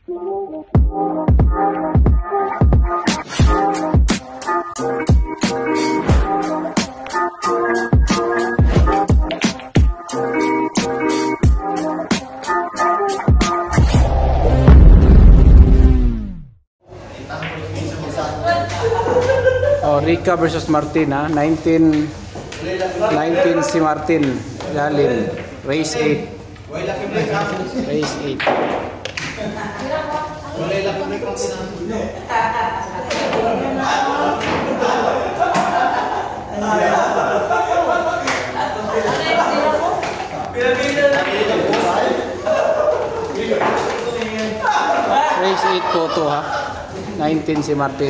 Rica versus Martin, ha? 19 si Martin. Lalim. Race 8. Race 8. Race 8 photo, ha? 19 si Martin.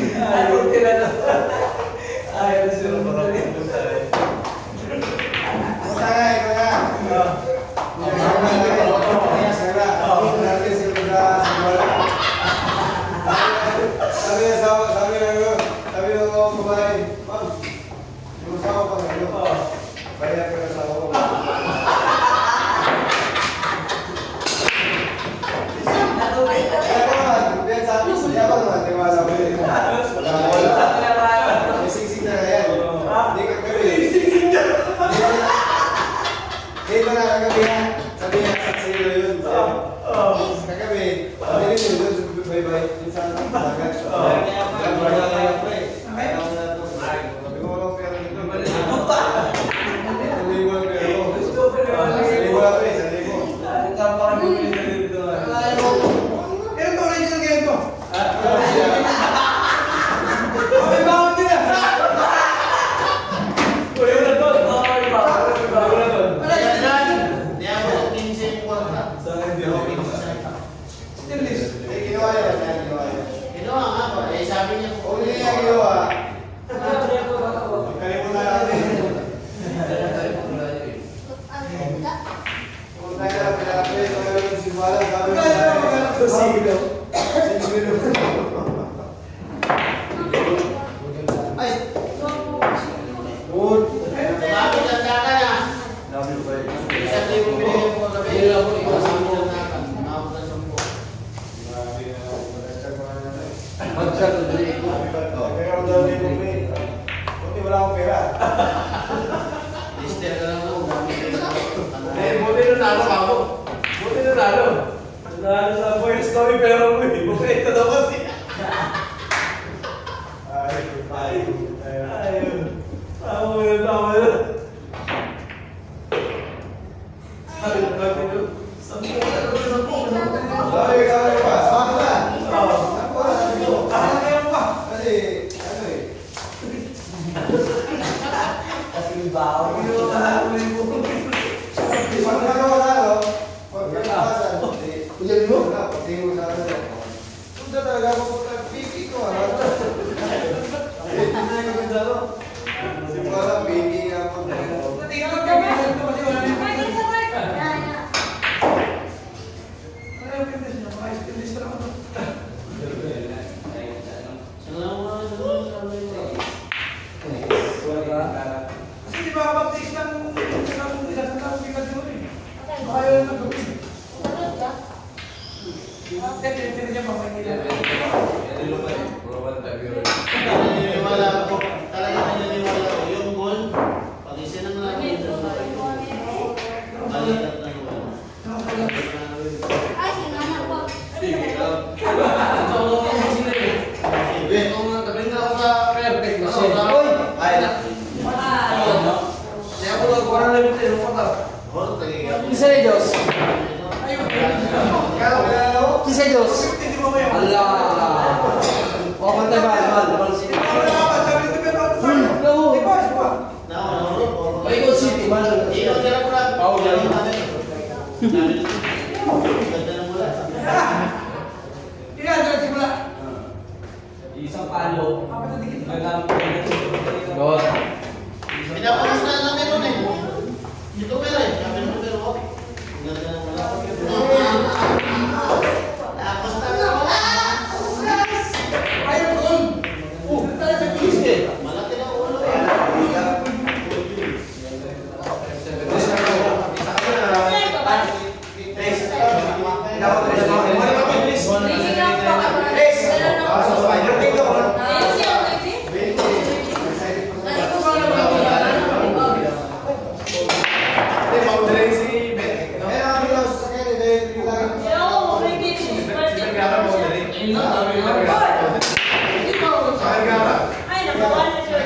Ay, nabawan na siya.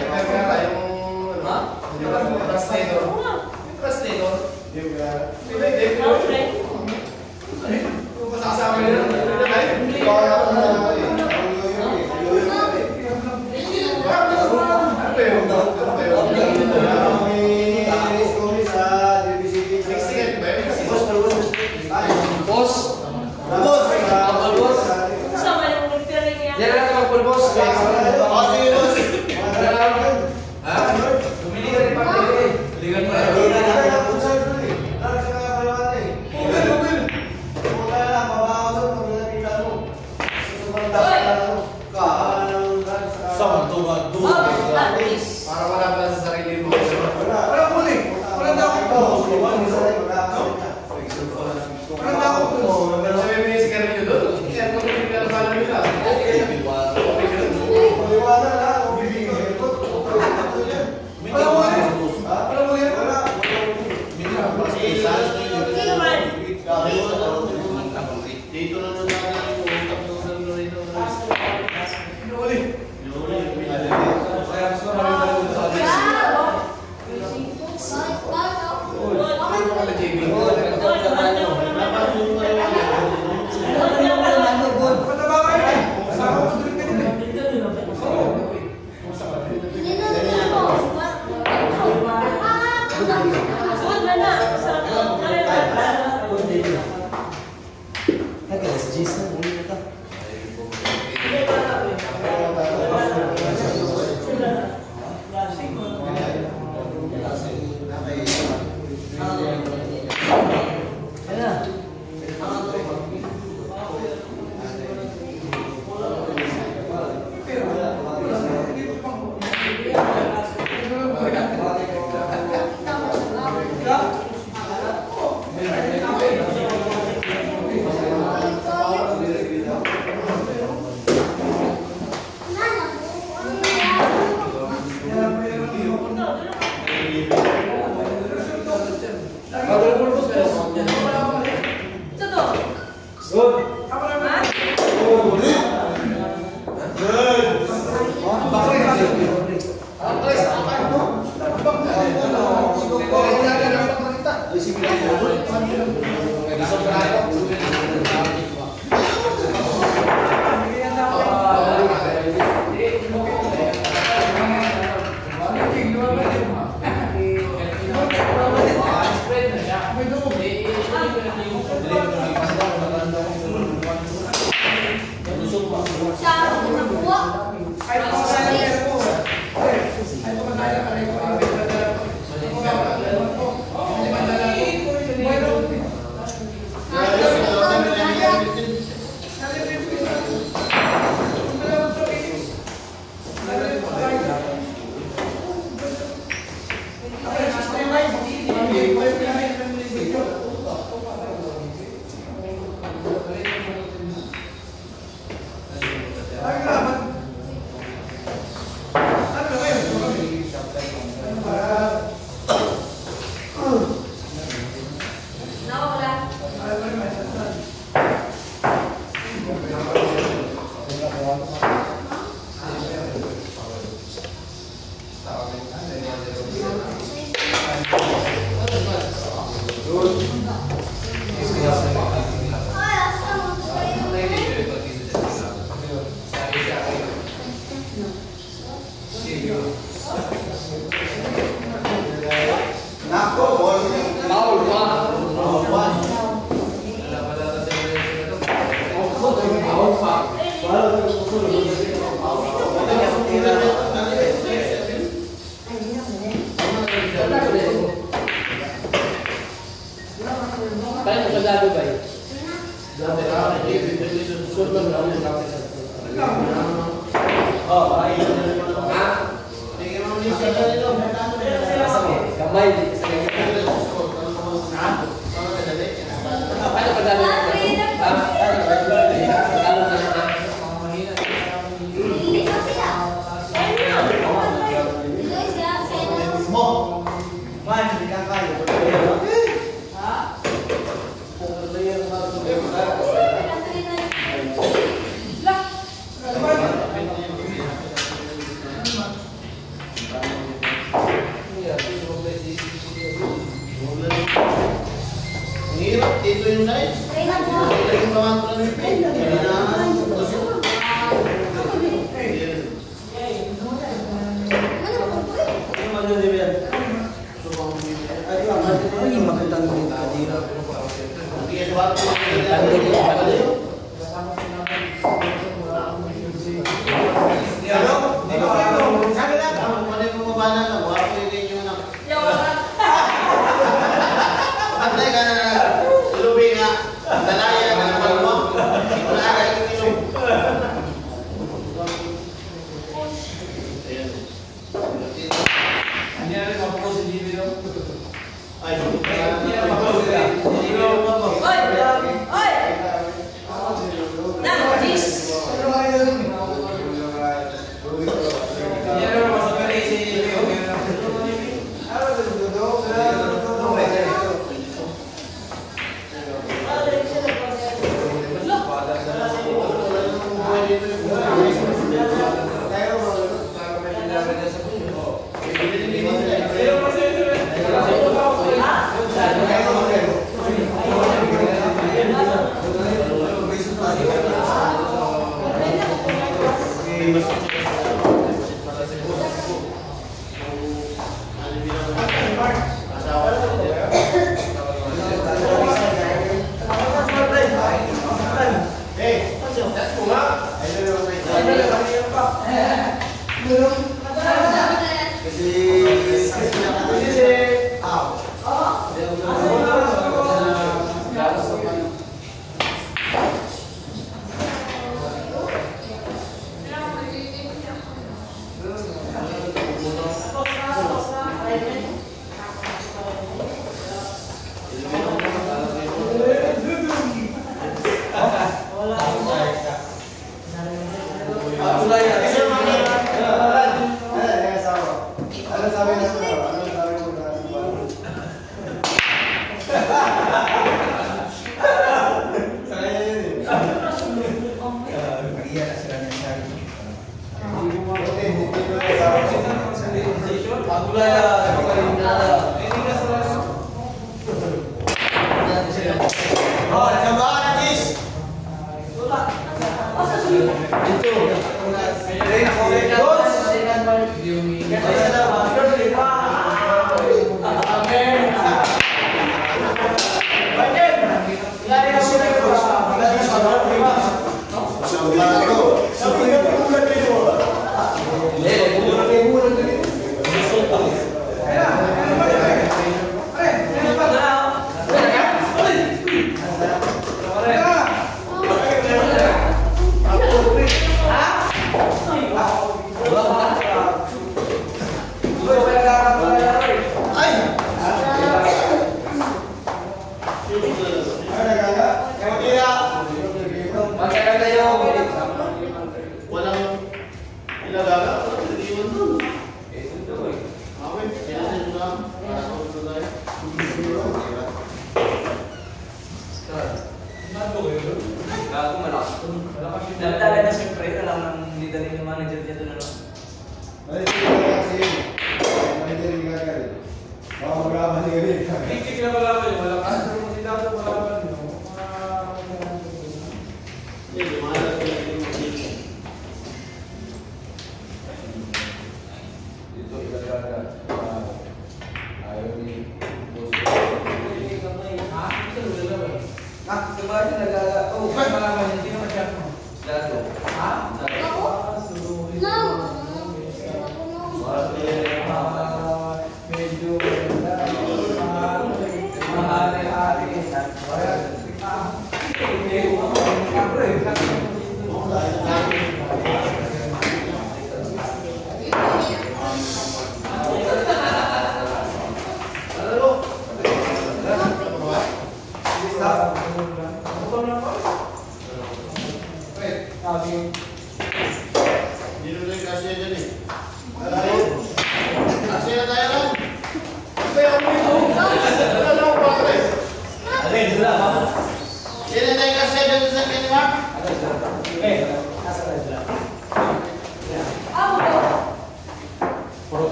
Sama yung magpiring niya. Para wala pala sa sarili mo.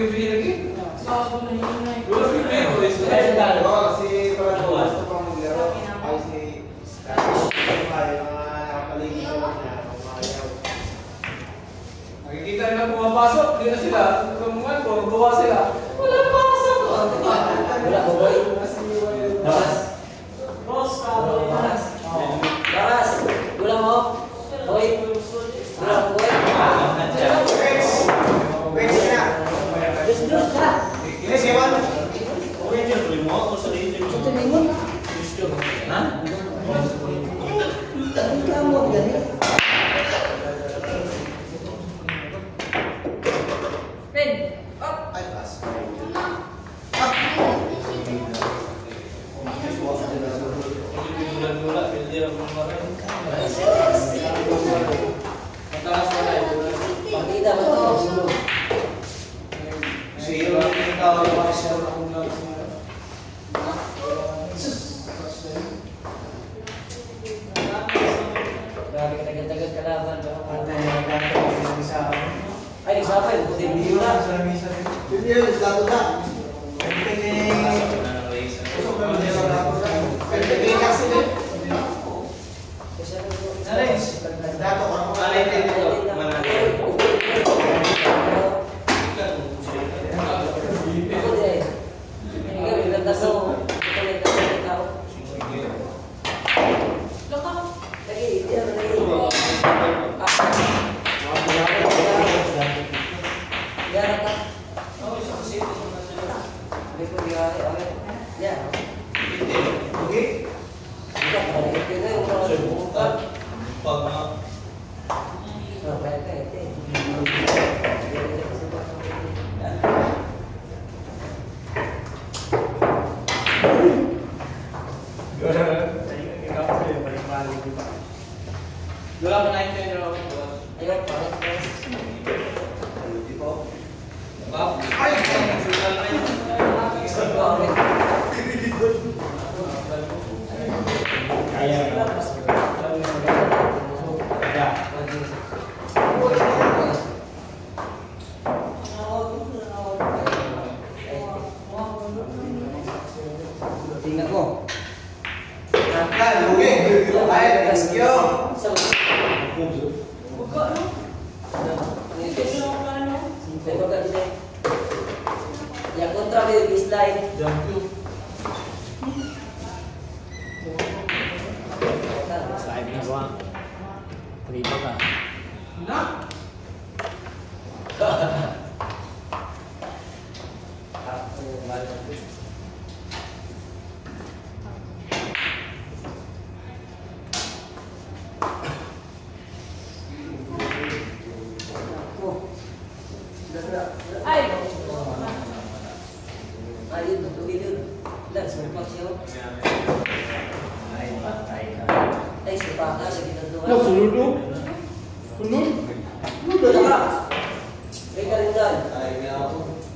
gabi lagi. Bago na yun na. Dua gabi. Si Parang gusto pang maglaro. Ay si mga nakapaligid ko lang niya. Nakikita nila pumapasok, di na sila. Kamungan ko, magawa sila. Wala pasok. Wala ko boy. Baras. Boss, kabo yun. Baras. Baras. Wala mo. Boy. Wala ko boy. Wait na. Just do that. Ini siapa? Ito mingon. Ha? Ang kamot gani. Ben, up. Ay, pas. Pagkita ba to? Si Hiro yung tao yung mga siya na kung lang. Grabe ka tagal-tagal kalaban. Ay, Ay, nagsapay. Hindi mo na. hindi yun, lato na. Usok na mga lato na. Pwede kasi din. Dato ko ako kalay din dito. Okay? Wala pa 19 raw. Ayun, Ay! tingnan ko. Kan, okay. Ay, let's go. Buka, no? Ito yung plano. Pero kasi, yung kontra ko yung baseline. Slide na ba? Riba ka. Na? Ay! Ayun, tutugin yun. Lang, sumpat siya. Ay, supaka, lagi na doon. Sulod mo? Sulod? Ito ka! May karindan. Ay, nga ako.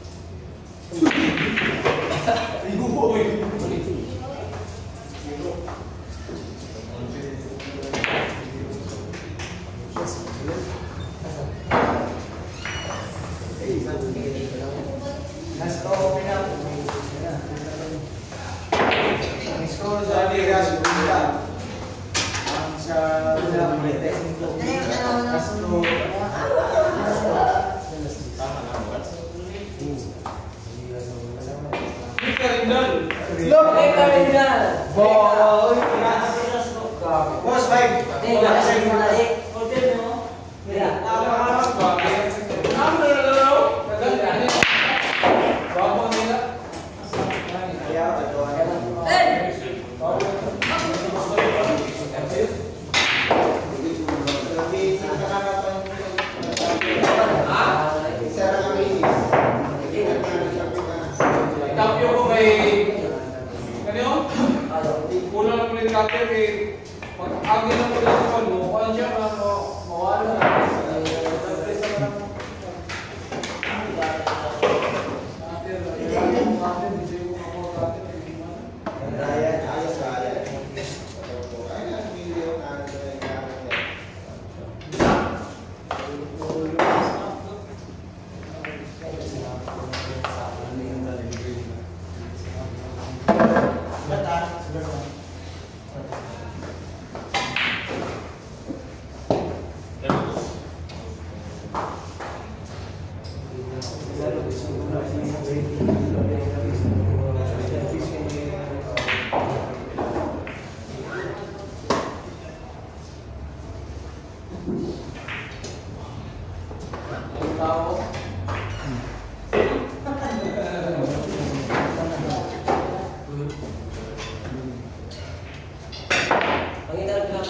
Last to open up. Ang score sa Ligas, Bunda. Ang sa testing to. Last to. May karindan! Boy! Boss, five. Eh, nakasay mo na eh. Order mo. Mira. Ben! Tapyo ko kay... Ano? Kulang na ulit kapyo kay... Pag-agin na ulit sa palo, kung siya mawala na. tao. Ang ina lang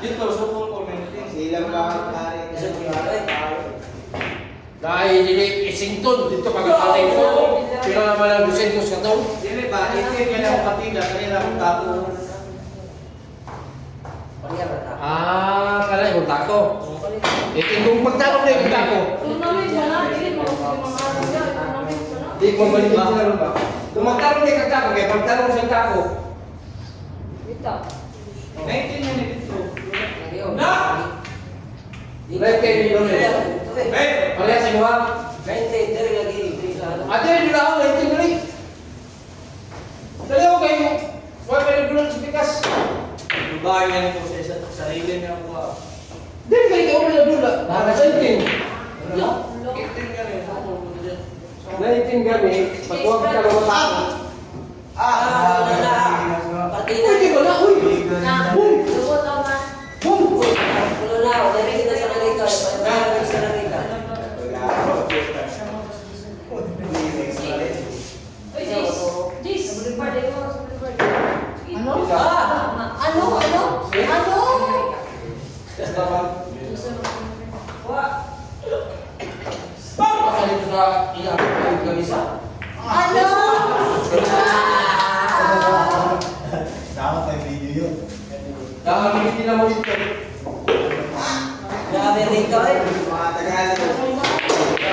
Dito, so full community. Silang bakit hari. Dahil dili isington dito pagkakatay ko. Pero naman ang 200 ka to. Dili ba, itin ka lang kapila, kaya lang tapo. Ah, kala yung tako. Kung magtanong na yung tako. Di ko balik ba? Kung magtanong na yung tako, kaya pagtanong sa tako. Dito. 19 yan dito. Na! Right kayo nyo rin. Hey! Parehas sino ba? Ate, hindi na ako, 19 rin. Dali ako kayo. Huwag kayo nagulong sa pikas. Bahay yan po sa sarili niya po. Dili kayo kayo na dula. Nakasayin. 18 ka rin. 19 gani, pag huwag ka na matako. Pwede ba na? Uy! Boom! Boom! Baka dito sa ilang yung gamisa. Dapat may video yun. Dahil hindi na mo dito. Mga Tagalog.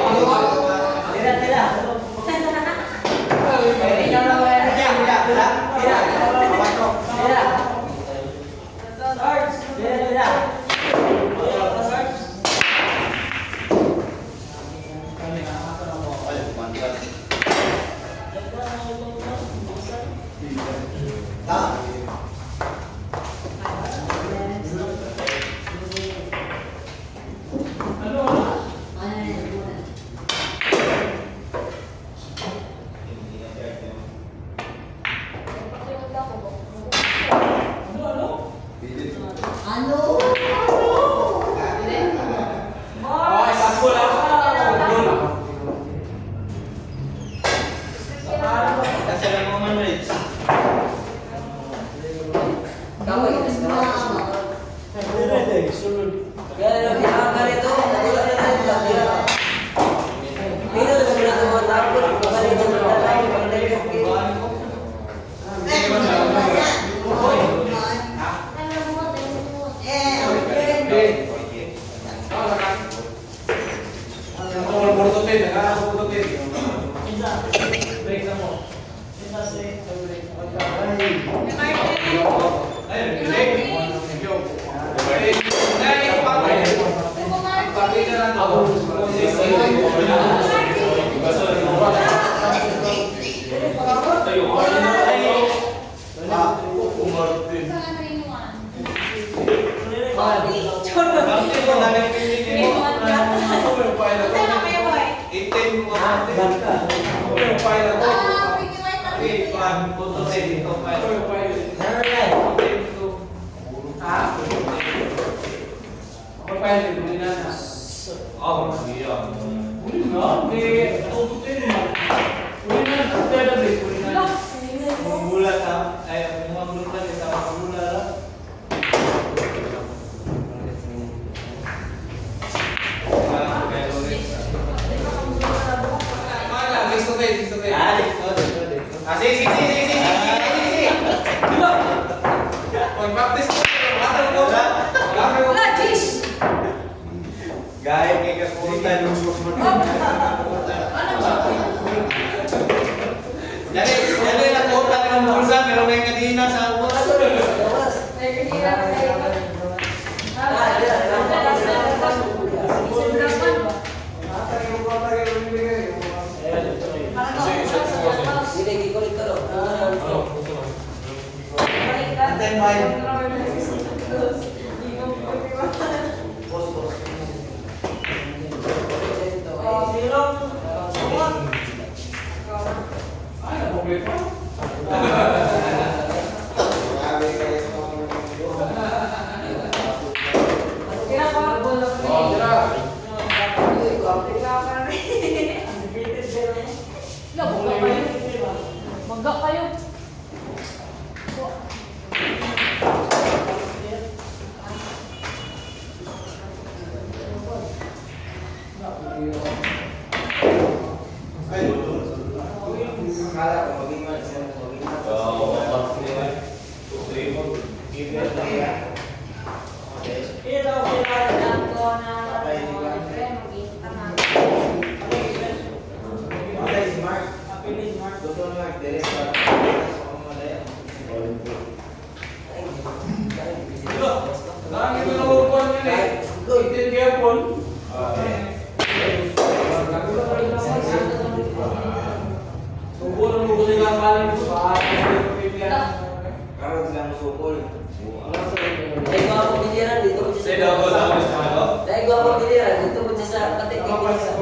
Gaya kay kakulitan ng susunod. Dali na kota ng bulsa pero may kadina sa ubos. Magga kayo. Lagi ito na upuan yun eh. Itin kaya po. Subukan mo ko sila kalim sa Karon sila musukol. Dahil ko ako pilihan, dito ko siya Dahil ko ako pilihan, dito ko siya sa katik-tik.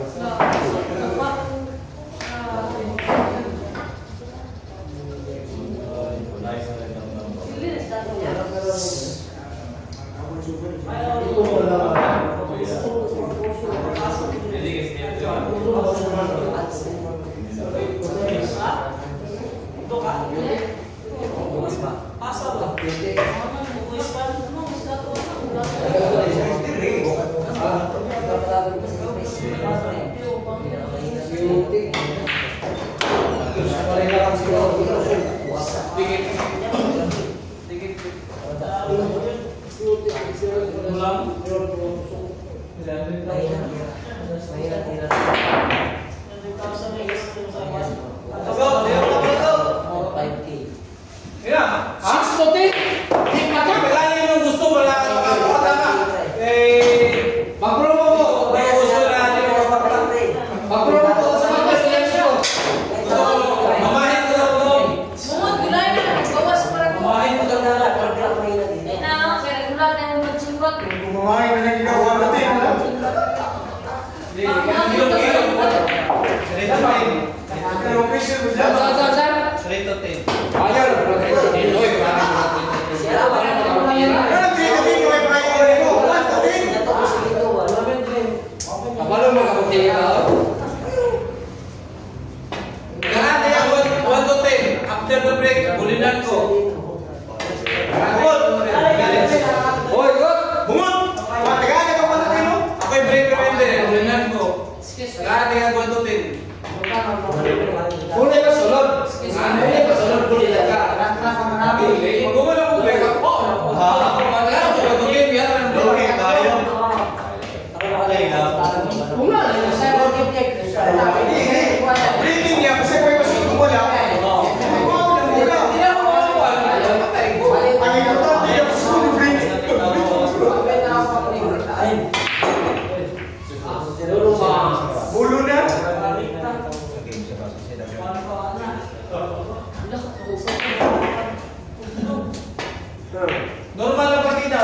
Normal na partida,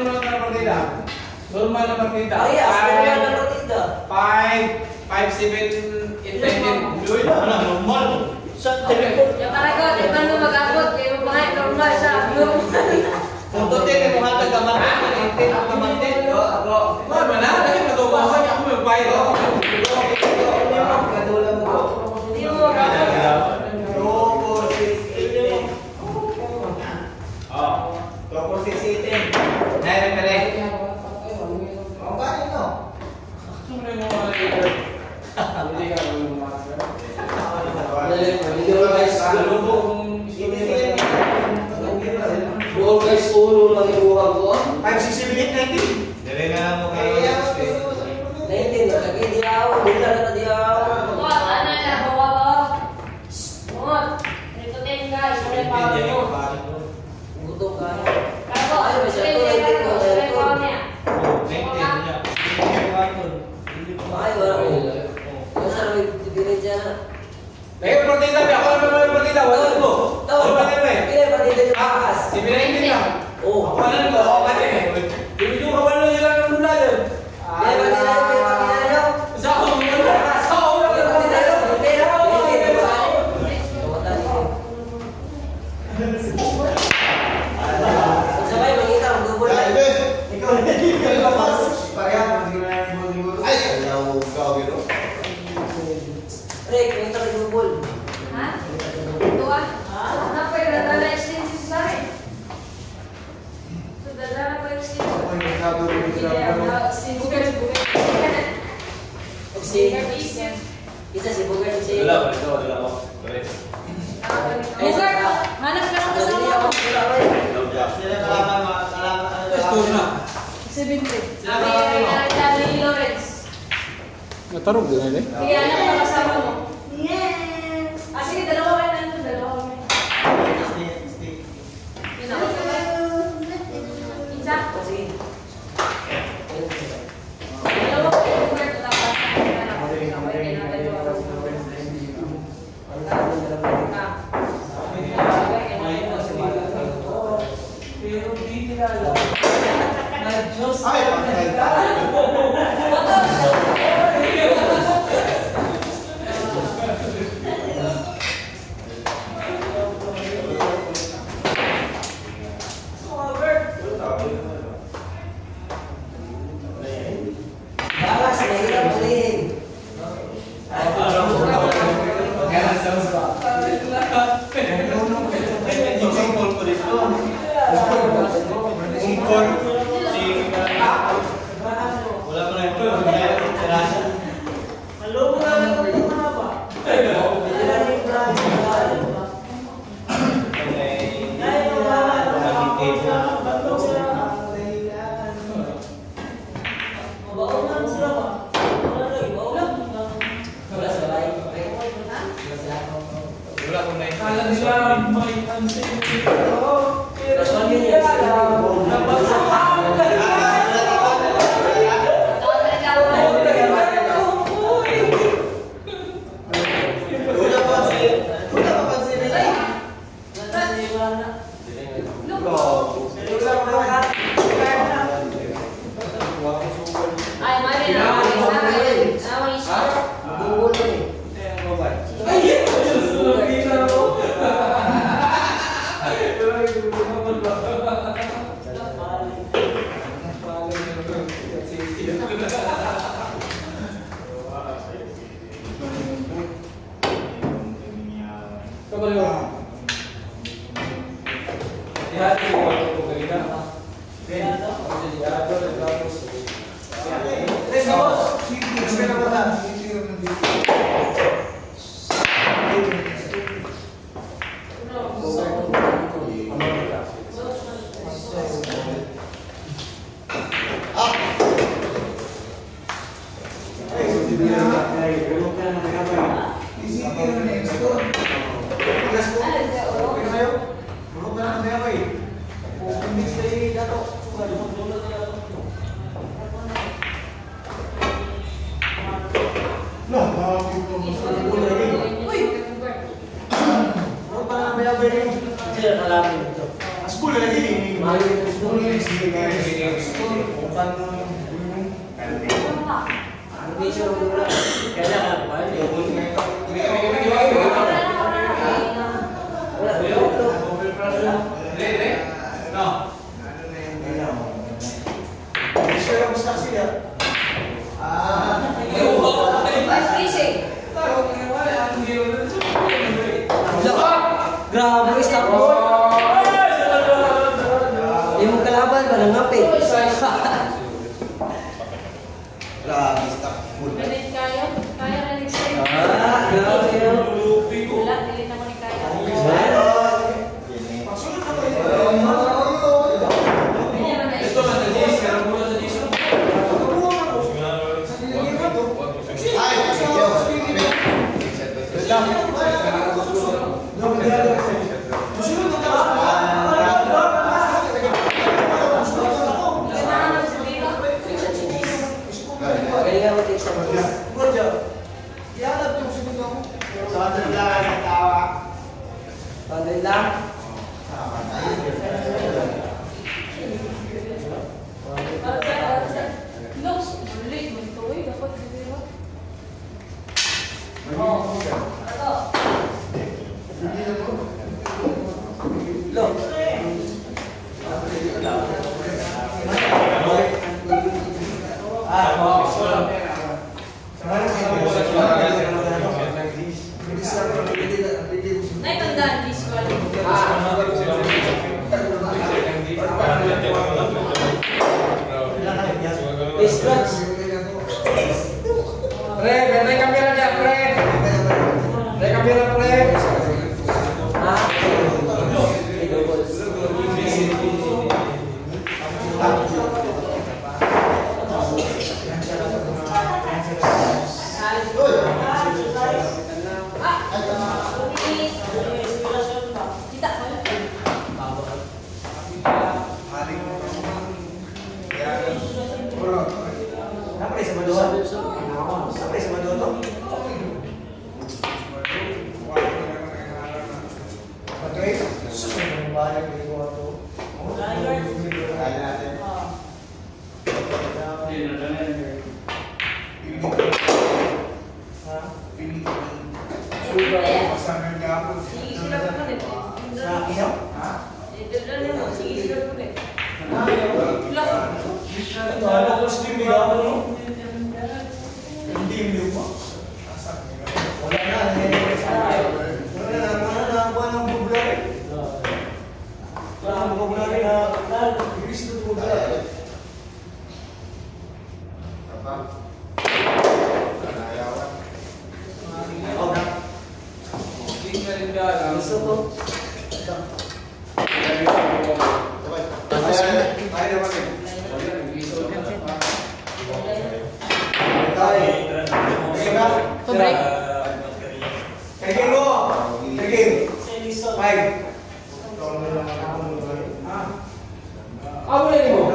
normal na partida. Ay, asal na partida. 5, 7, 8, 10. Normal. Sa telepon. Ya para ko, di man mo mag-abot, kayo mga normal sa room. Kung totin mo hatag kamantin, itin ang kamantin. Ako ba na? Kasi matubahan niya ako magbayad ako. Kadulang mo. Hindi mo mag-abot. Guys, ulo lang yung buhang ko. 5, 6, 7, 8, 19. Dali na mo kayo. 19, lagi diaw, bila na diaw. Buwan, ano na, bawa-bawa. Buwan, ito din guys, may power mo. Gutom ka. Kako, ano siya, tuloy ko, may power niya. Ay, wala ko. Yung sa may tibinin siya na. May partida, ako naman may partida. Wala ko. Ano ba na ba? Kaya partida yung pakas. Si Binay lang. Oo. Ako na ko, ako kasi. Hindi ko kabalo nila ng lula doon. Kaya partida yung. Sa ako, sa ako na Kaya partida yung. Kaya partida yung. Sabay, mangita, mag-double line. Ikaw na yung papas. Pareha, hindi ko na yung linggo. Ay, ayaw ka, biro. Rick, mangita ka double. Ha? Ito ah. Ano pa yung dadala extension sa akin? So, dadala ko extension. Ako yung nagkaburo yung Isa si Bugard si... Wala ko. Bugard, hanap ka ng kasama ko. Sila kalaman. Store na. 70. Sabi ni Lawrence. Natarog din nila eh. Kaya hanap ka kasama mo. Yes! Ah, sige, dalawa kayo nandun, dalawa kami. Yun ako. Isa? score. Wala pa na ito. Kala nila may unseen dito. Ay, mali na. Nawang isko. Grabe, stop mo. Hindi mo kalaban, parang ngapi. Grabe, stop. Ganit kayo? Kaya na rin sa'yo. Grabe yun. Wala, dilit ako ni Kaya. Ito na sa Jis, kaya muna sa Jis. Pandai lang. Naitandaan, please, call. Pre, benteng kamera aja, pre. Benteng kamera, pre. Wala Pa-break. Kergin mo! Kergin! 5. Ako na mo.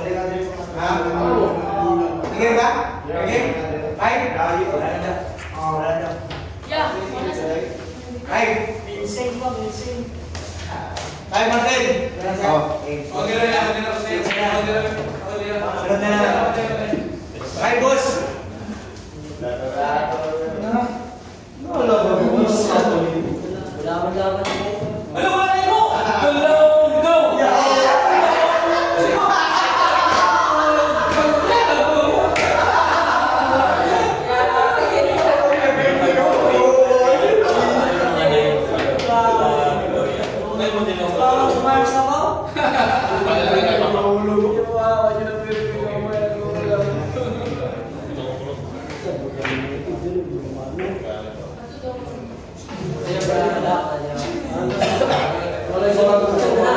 Kergin ba? Kergin? 5? Yeah, wala sa. 5? Ginseng ba, ginseng? 5 Martin! Okay na yan, Sunod na lang. 5 boss! Wala man laban. ano ba na mo? Go! Mars ako? Wala sa mga pagkakas na.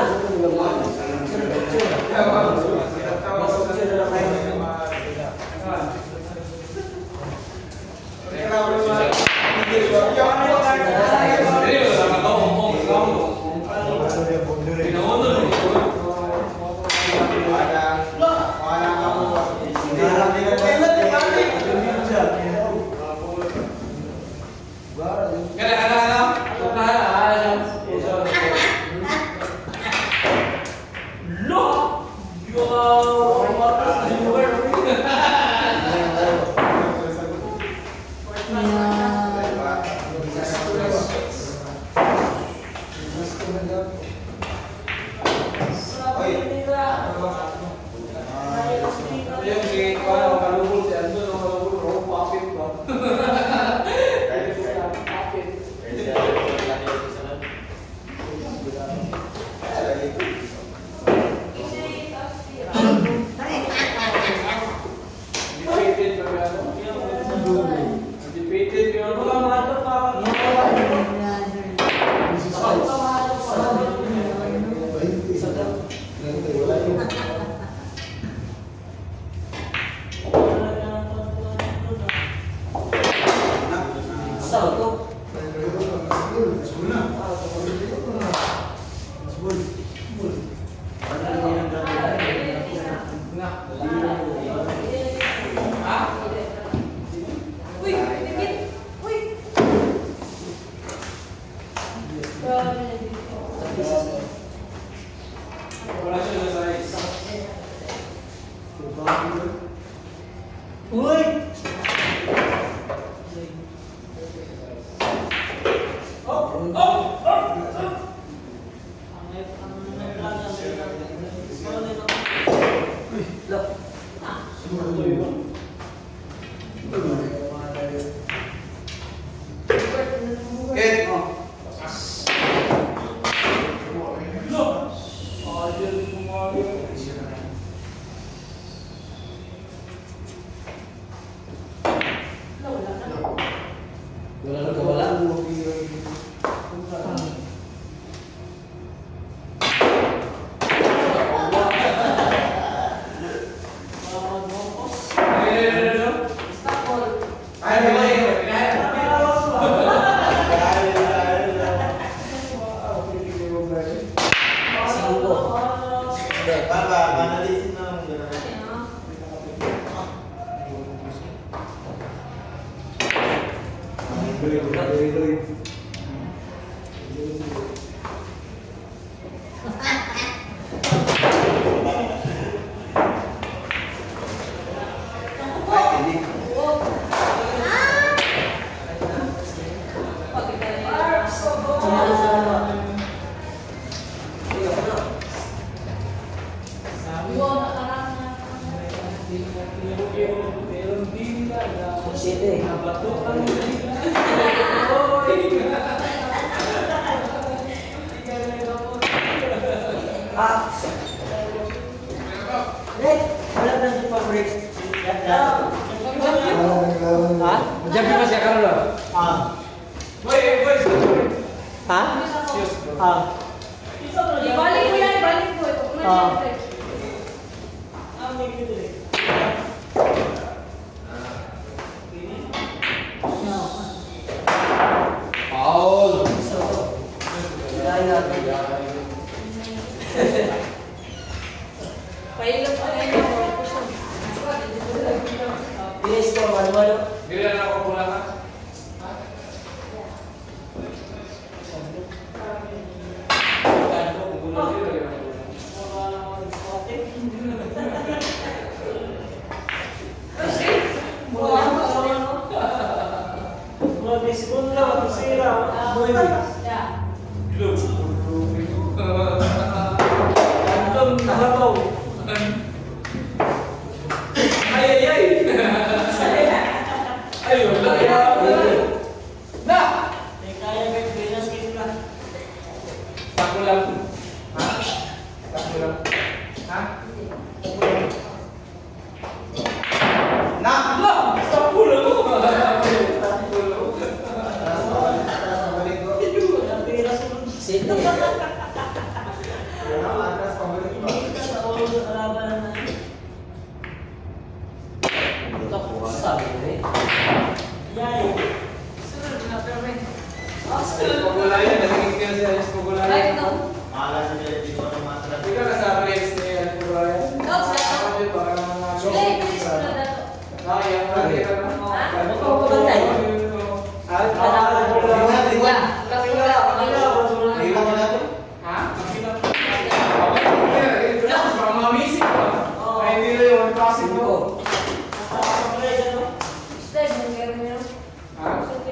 Ibalik mo yan, ibalik mo. Ya. Antum nababaw. Ay. Ayun, na! Tako lang. Ha? Tako lang. Ha? Na! Ala! Tako lang mo! Sino? Sabi ko eh. Pagulayan, nagiging kaya siya yung pagulayan. Right, no? Ikaw na sa place ni Pagulayan. No, sir. Play, please, wala na to. Nakayang lagi ka na. Ha? Ano ko bantay? At Ya, kapila, kapila. Ha? Mamamisip ka. Ay, hindi na yung classic mo. Stay, mungkin mo. Ha?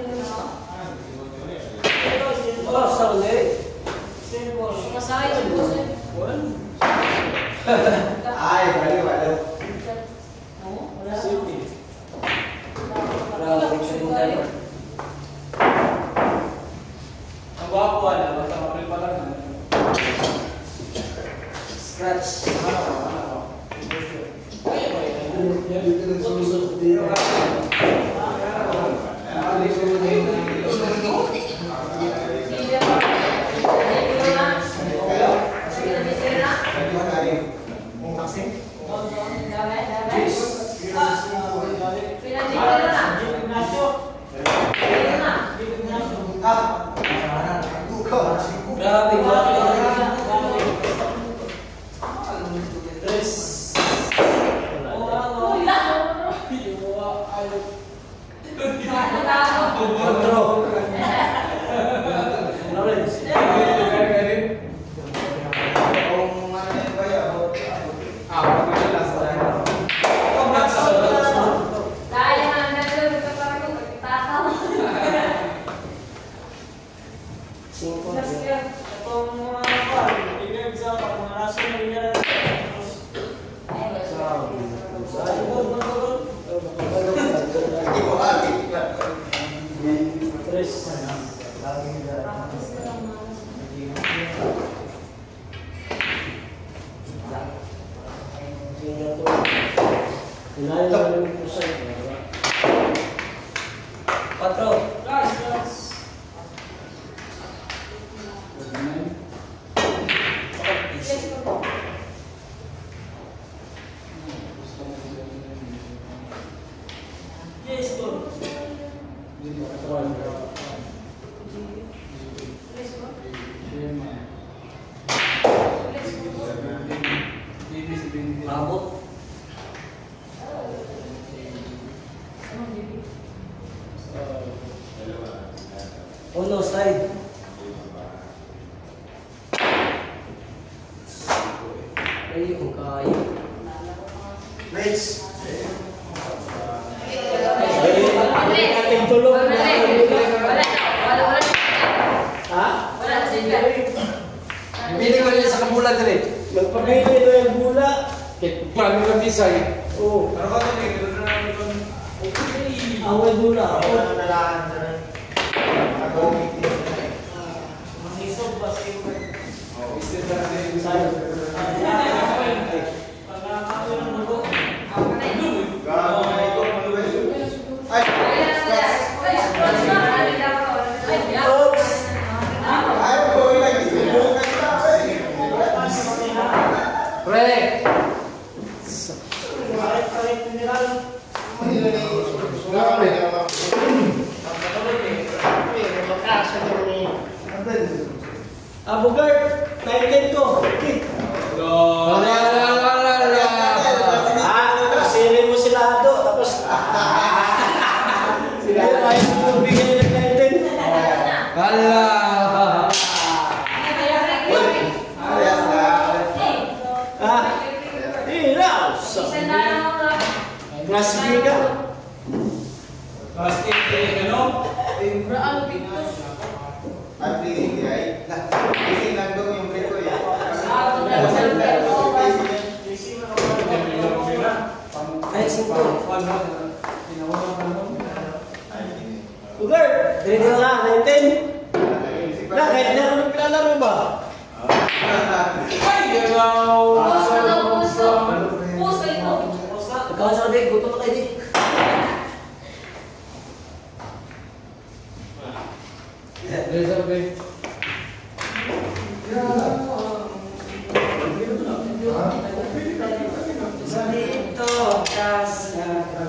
Oh, sorry. Masaya yung boss eh. Ay, balik. Grabe ka rin tayo. Ang gwapo wala, basta mapil pa lang. Scratch. Sige pa. Sige na. Sige na. Dame, dame. Pinagdito na. Sige na. Grabe ka. Kontrol. Lawrence. Dahil na nandun ito para ko magtataw. Patro. Abot. Uno side. Ay, kung kaya. Race. Ating tulog. Ha? Pili ko niya sa kabulan din eh. Magpapili na yung bula. Paano ka design? Oo. Ano ka ito eh? Gano'n na namin ito. Away bula. Pre! Abogard, naintin ko. Silin mo sila ito. Tapos, sila tayo mo bigyan ng naintin. Hala! Class B ka. Class A, ano? At placing di ay. Placing lang doon yung break ko eh. Ay, simple. Sugar! Ready ka nga, 19? Na, kahit na ako nagpilalaro ba? Ay, galaw! Puso daw, puso. Puso ito. Ikaw sa kabig, gutom na kayo di. Reserve. Dito, casa.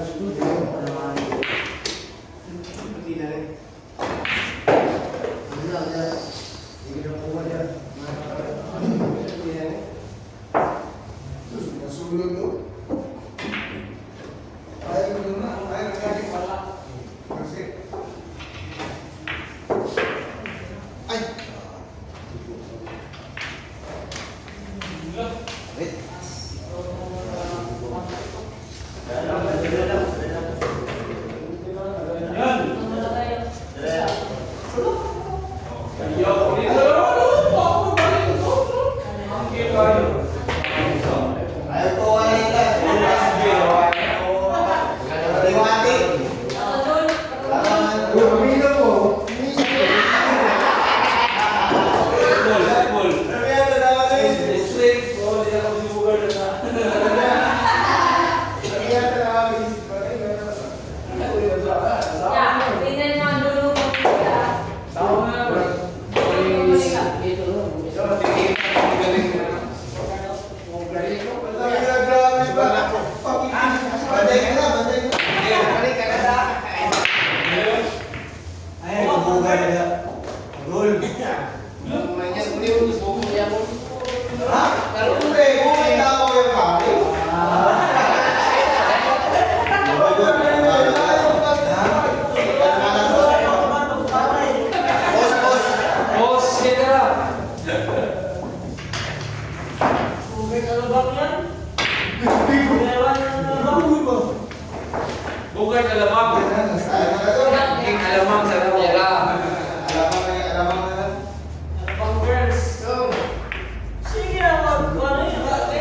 Bukan alamang. King alamang sa pera. Alamang na lang. Alamang girls. Sige na, ano yun?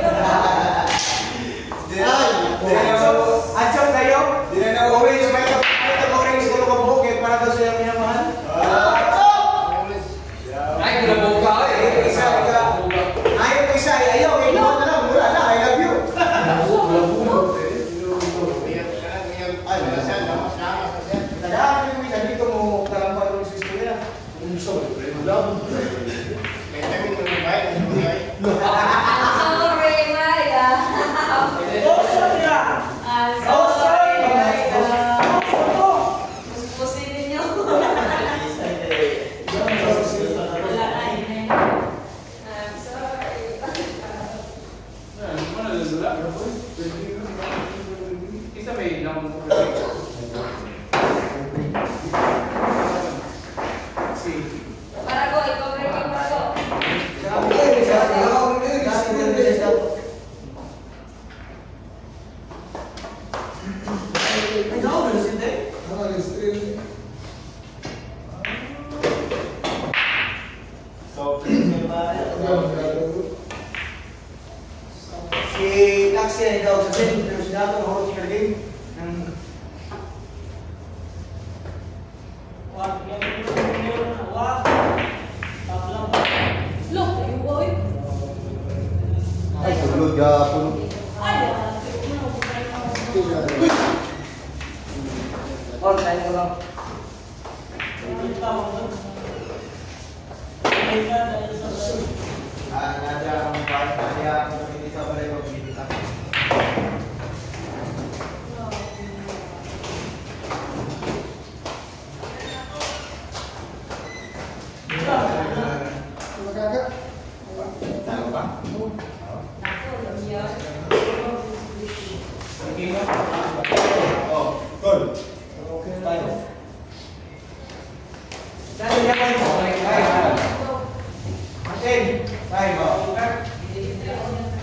Ansyong kayo? Di na na-orange ba ito? Ito orange ko ka bukit para daw sa'yo minamahal? Ay, kinabuka eh. Isa, ayaw ko isa, ayaw, ikaw na lang, wala na, I love you. Tadaan mo yung isa dito mo, kalampay yung sister nila. Sorry, Maya. Pusin ninyo. Wala na yun. I'm sorry. Mana ada dulu? Kita main dalam. Para ko, ikaw breaking para ko. Si Naxia ni daw sa din, pero si Dato ako si Kalim. Look, you boy. Ay, sulod gapon. Ay, All time ko lang. Nandiyan ang kaya kung hindi sa balay ko kita. Tahu ba? Oh, tol. Okay tayo. Dali na kayo. Bye. Martin, bye mo.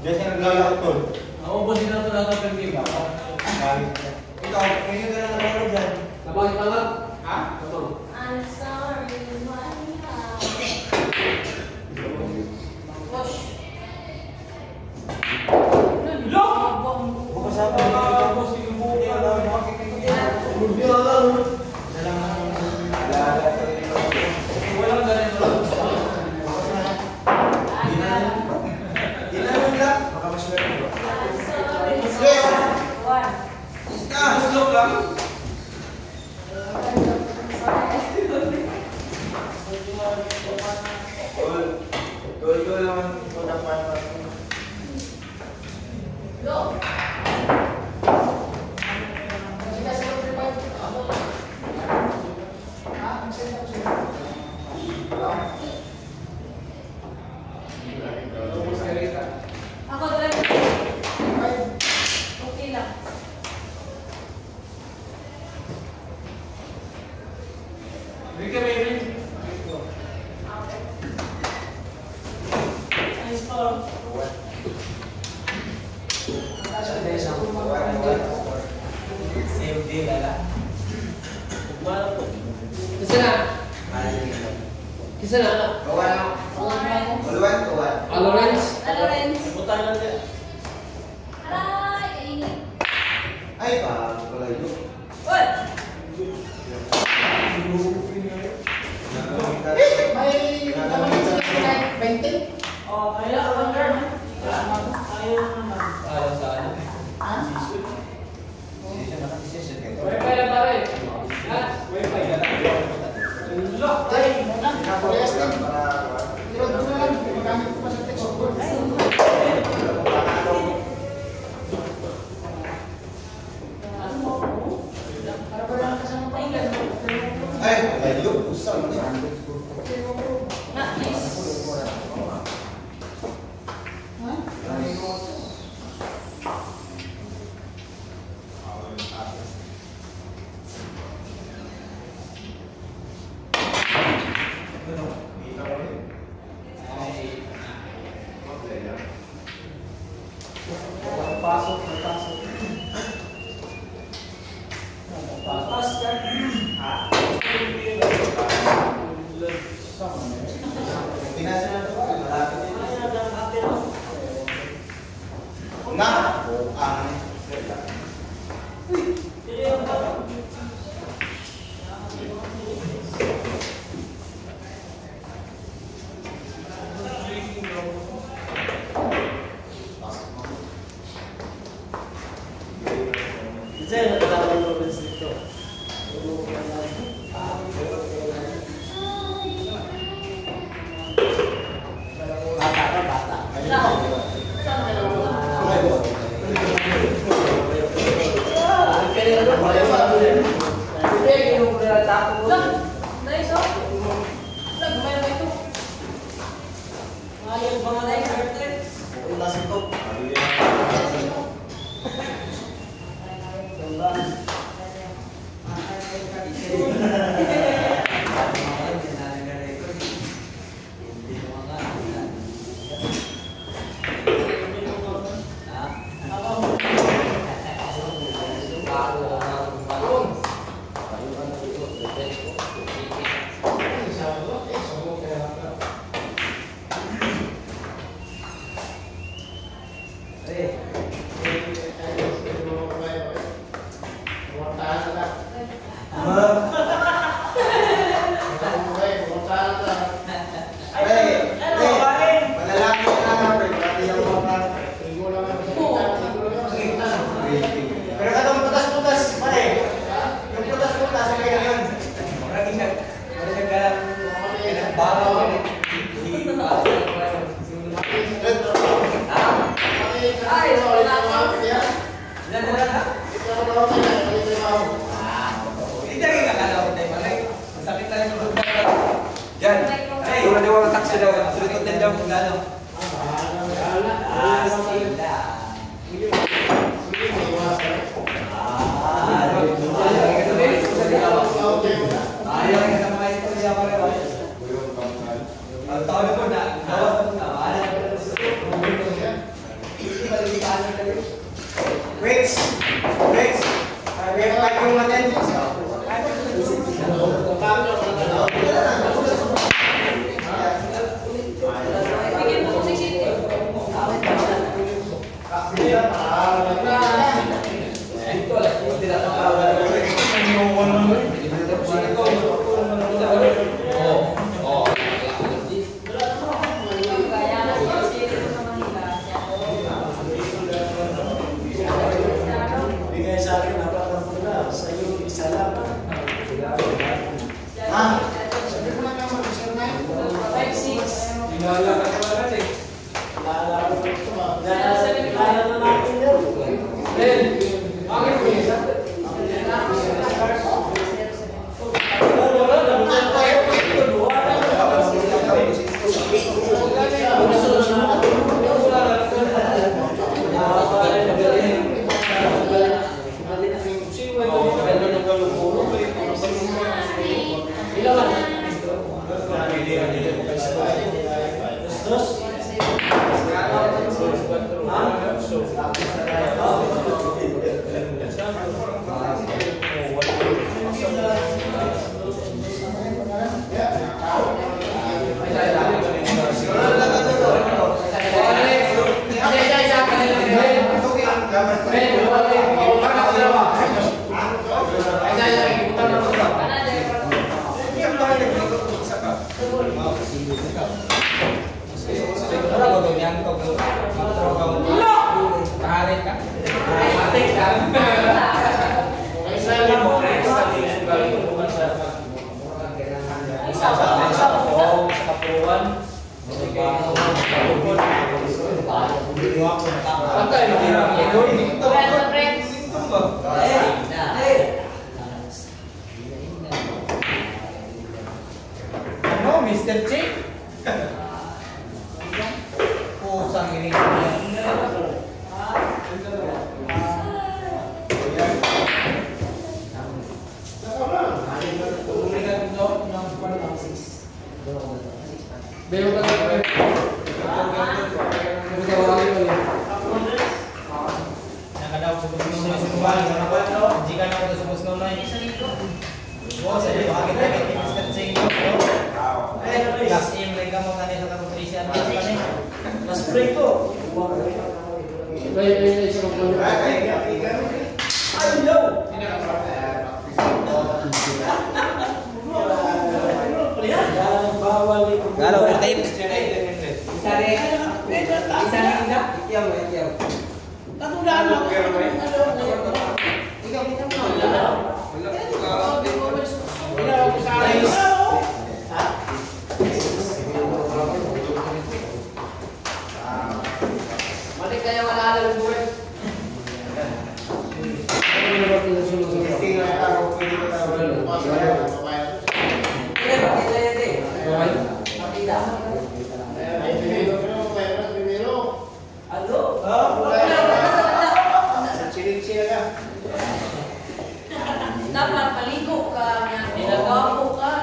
Diyan siya naglalakad tol. Nauubusin na ito lahat ng permit. Ikaw, ngayon ka na nalala dyan. Nabangit na lang. Ha? Ito. I'm sorry, what Push. Bukas ako. Tapos yung buka lang. Walang ganun lang. Ilan lang? Baka mas meron ba? I'm sorry. Yes. One. Gusto lang. Tol naman ito na pa. Go. Ako drive. Okay lang. Rika, baby. Nice call. Same day lala. Kisa na. Kisa na. Kawan. Kawan. Kawan. Lawrence. Lawrence. Butanan niya. Aray, kainit. Ay, pa. Pala yun. Uy! Oh, kaya ako girl. Ayaw naman. Ayaw sa ano. Wifi na pare. Ha? Wifi na. Lock. Ay, ayun. Usang na. Nice. Bigay sa akin na pala sa iyo isa lang. Sabi ko lang naman, sir na 5'6". Hinala ka pala natin. Lala ko ito. Lala na natin yun. Ben, bakit mo yun? Mr. Chick? Pusang ini. Jika nak tersebut nonai, oh saya bahagia dengan Mr. Ching. Gas im mereka mau tanya sa kaputrisian apa nih? Mas spray ko. Ayo. Kalau tape bisa deh. Iya. Tatundaan mo. Ikaw kita mo. Balik kayo malala ng buhay. Dapat paligo ka, nilagapo ka,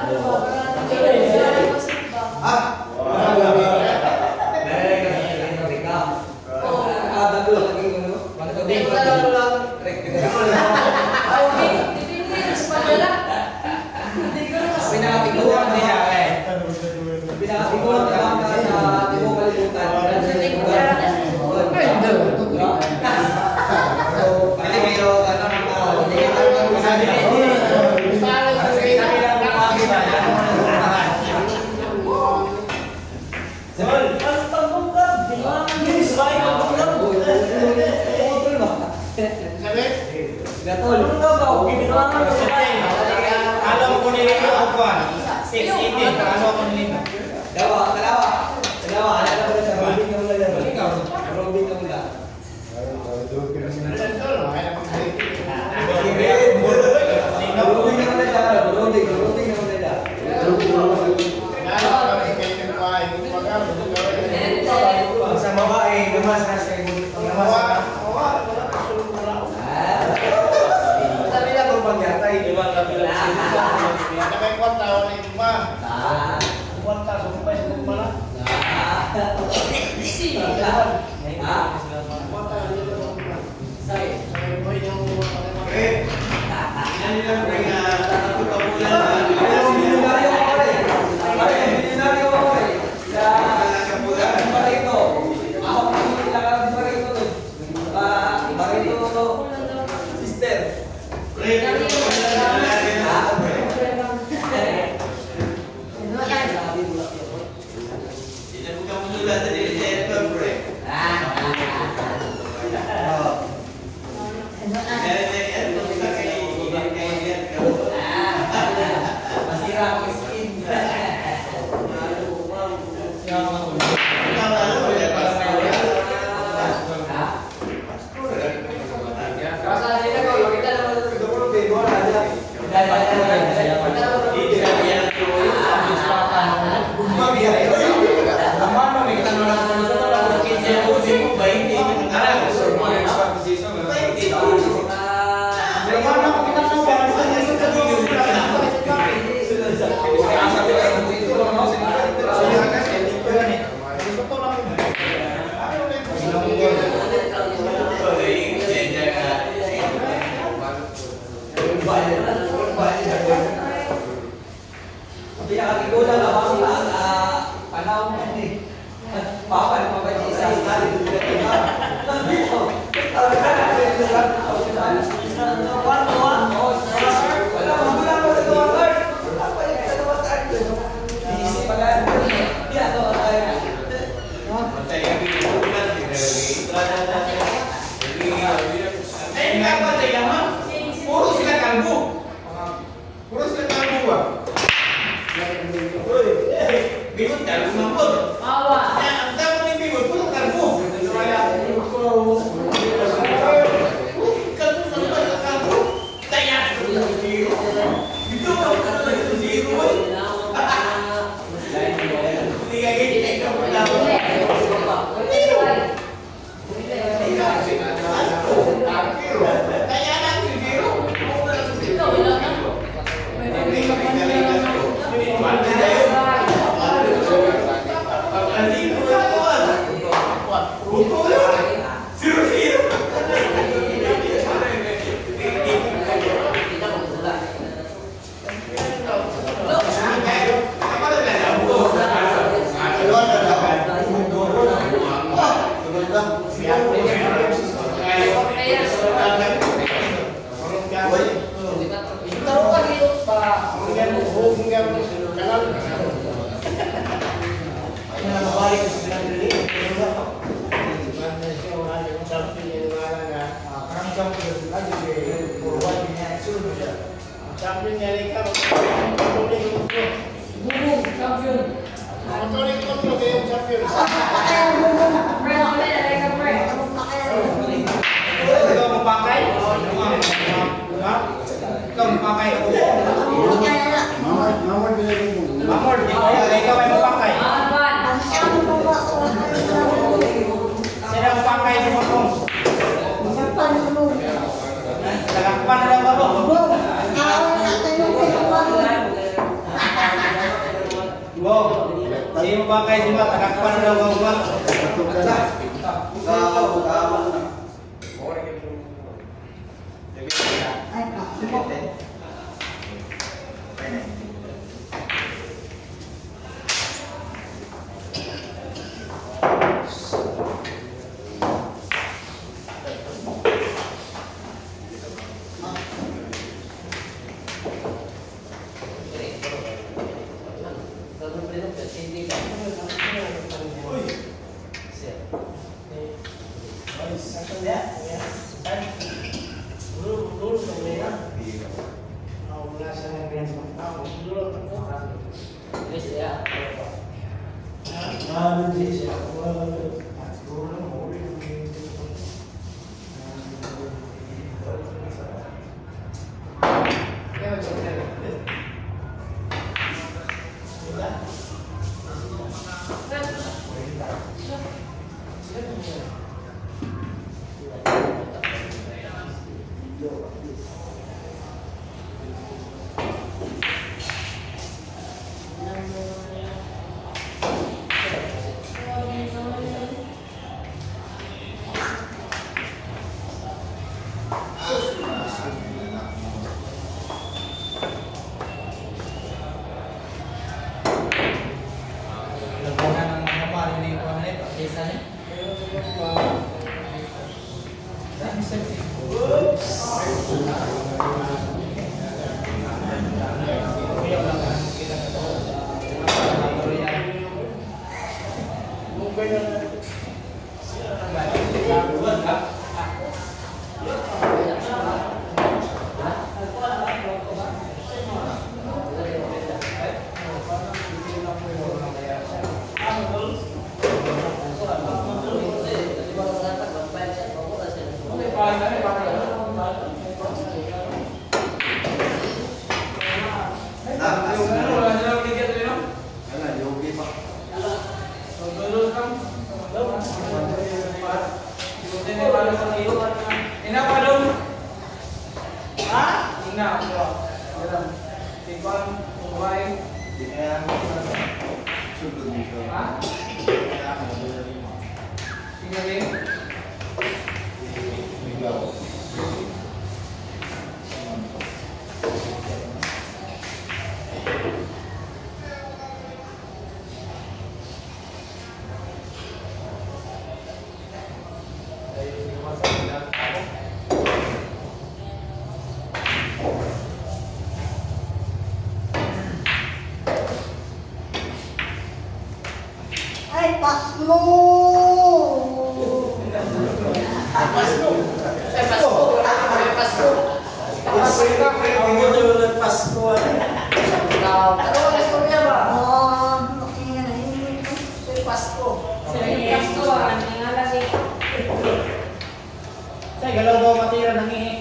Ay, Pasko! Saya galaw daw matira nang ihi.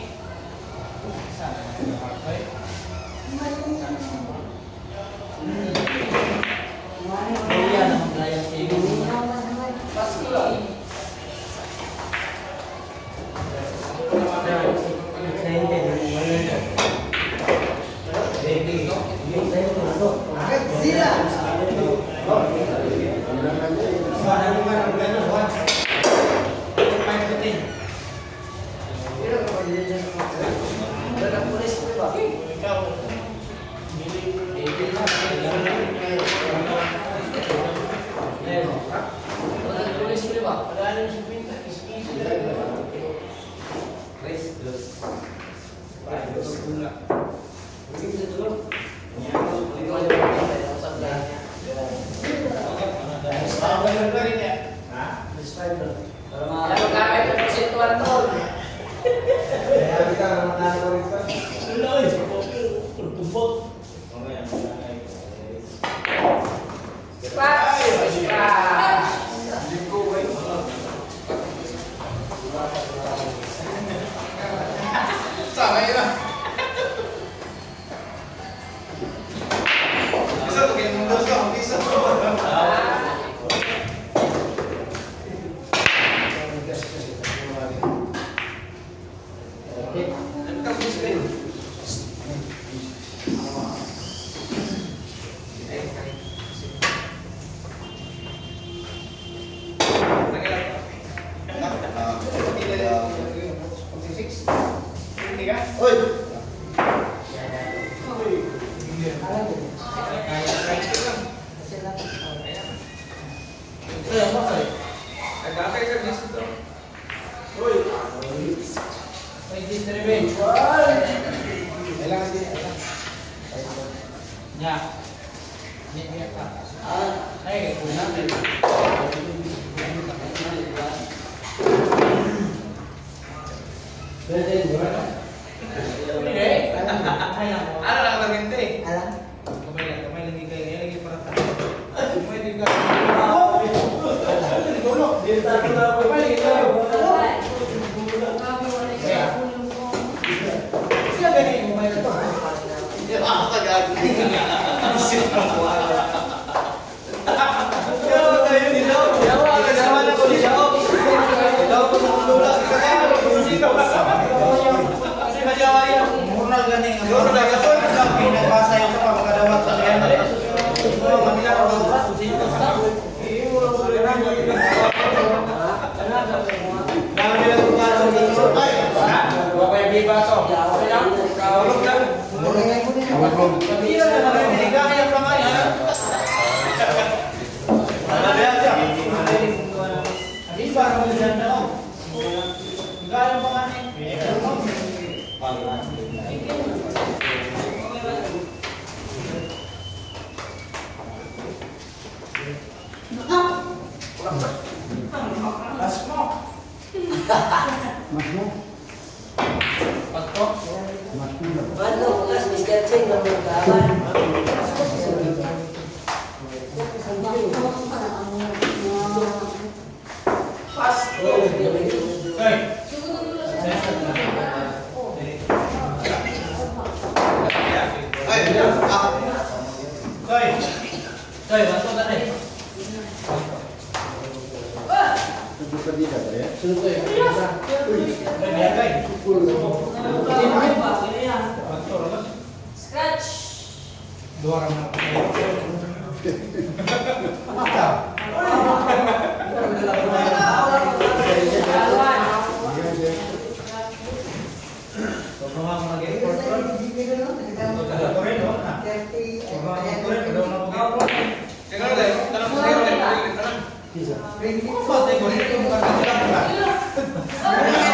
Ay,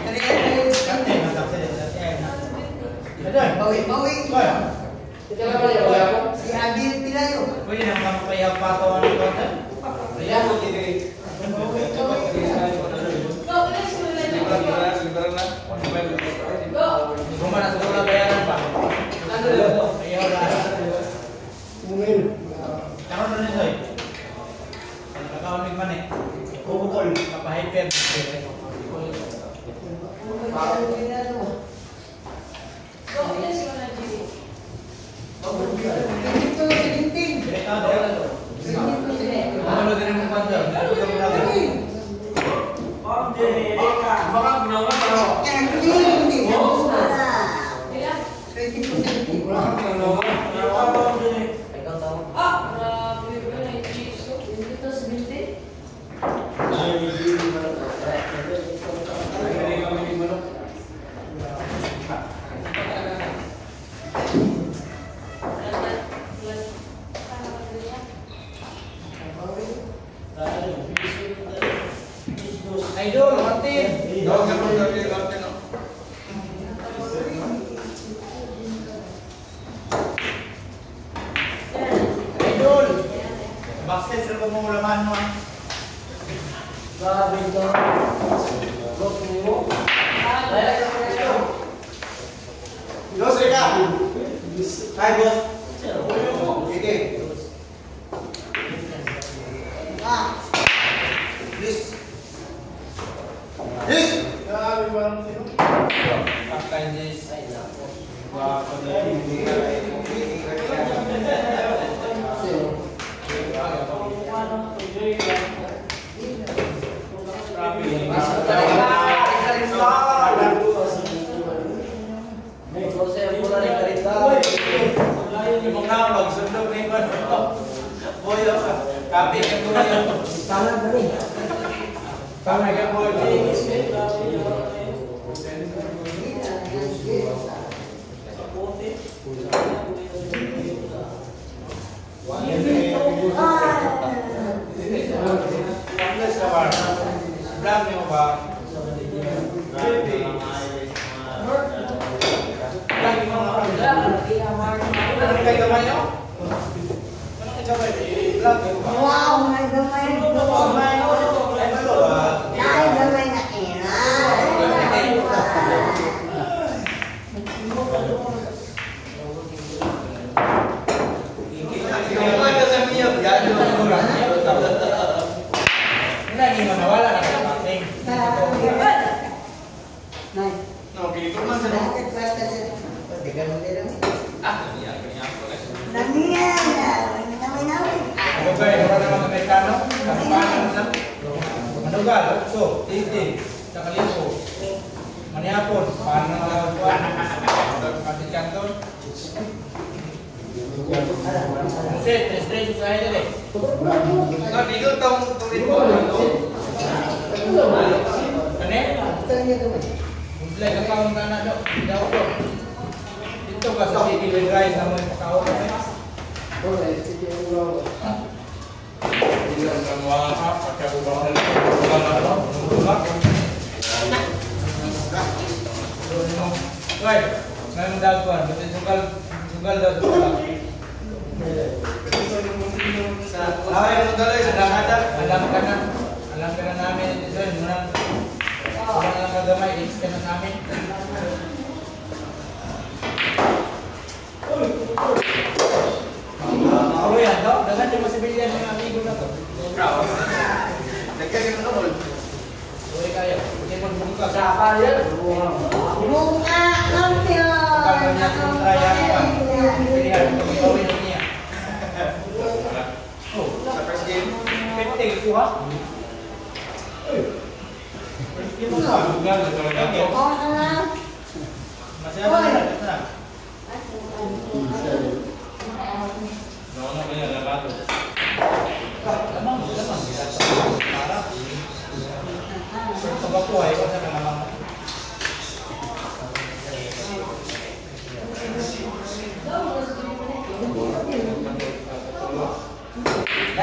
Kante, mantap saya. Ada. Bawi. Kita lang ba yung Si Adil Pilayo. Pwede na makapayag pa ito ang konta. Ayan mo, kini. Go, bilis mo na. Go. Rumah na siguro bayaran pa. Ayaw na. Karon na nito eh. Nakakaunig man eh. Kapahipin. Go, bilis mo na, Jimmy. Dito, silinting. Direkta, direkta. Ano din ang kwento? Baka ginawa pa ako. Bila? 20%. Ikaw tahu. Ah, grabe ko na yung chips ko. Dito sa binti. Idol, Martin. Idol. Bakit sila mo laman mo? Grabe ito. Go, mo. Los, Rika. Hi, boss. Sige. Please. Please. Pakai jeans. Kapi kan boy. Tangan na rin. Tangan kan boy. Blang ni ba? Blang mo na. Ano kay gamay yo? Ano kay gamay? Blang mo ba? Wow, may gamay. Gamay yo. Ay malo ba? Ay, gamay na Hindi mo nawala na sa pating. Nay, Okay, ito man sa bakit basta dyan? Pwede ka nung nila. Ah, iya, iya. Namiyan na. Namin. Ano ba yung mga Amerikano? Kapanan na. Ano ba? So, titi, sa kalipo. Manihapon, paano na buwan? Kapit kanton. Musit, tres sa idol eh. dito tong ito. Kane? Ito niya gamay. Mulai ka kaon ka na do. Daw do. Dito ka sa city with rice na mo ipakaon ka. Ilan ka mo ha? Pati ako ba na Wait, ngayon dagwan. Buti sugal daw sugal. Alam ka na namin ito. Wala lang kagamay, ex ka na namin. Ako yan, no? Dagan yung masibilyan ng amigo na to. Nagkagin mo naman. Uy kayo, hindi mo buka sa Siapa dia? Bunga kampiyon. kapal niya kung traya pa. Pilihan ko may gawin niya. Oh, Sa first game. 50 kuha. Hindi mo sa lugar na talaga. Oo na. Masyado na, ito na. Lamang. Para. Ito ba po ay kung saan ka lamang.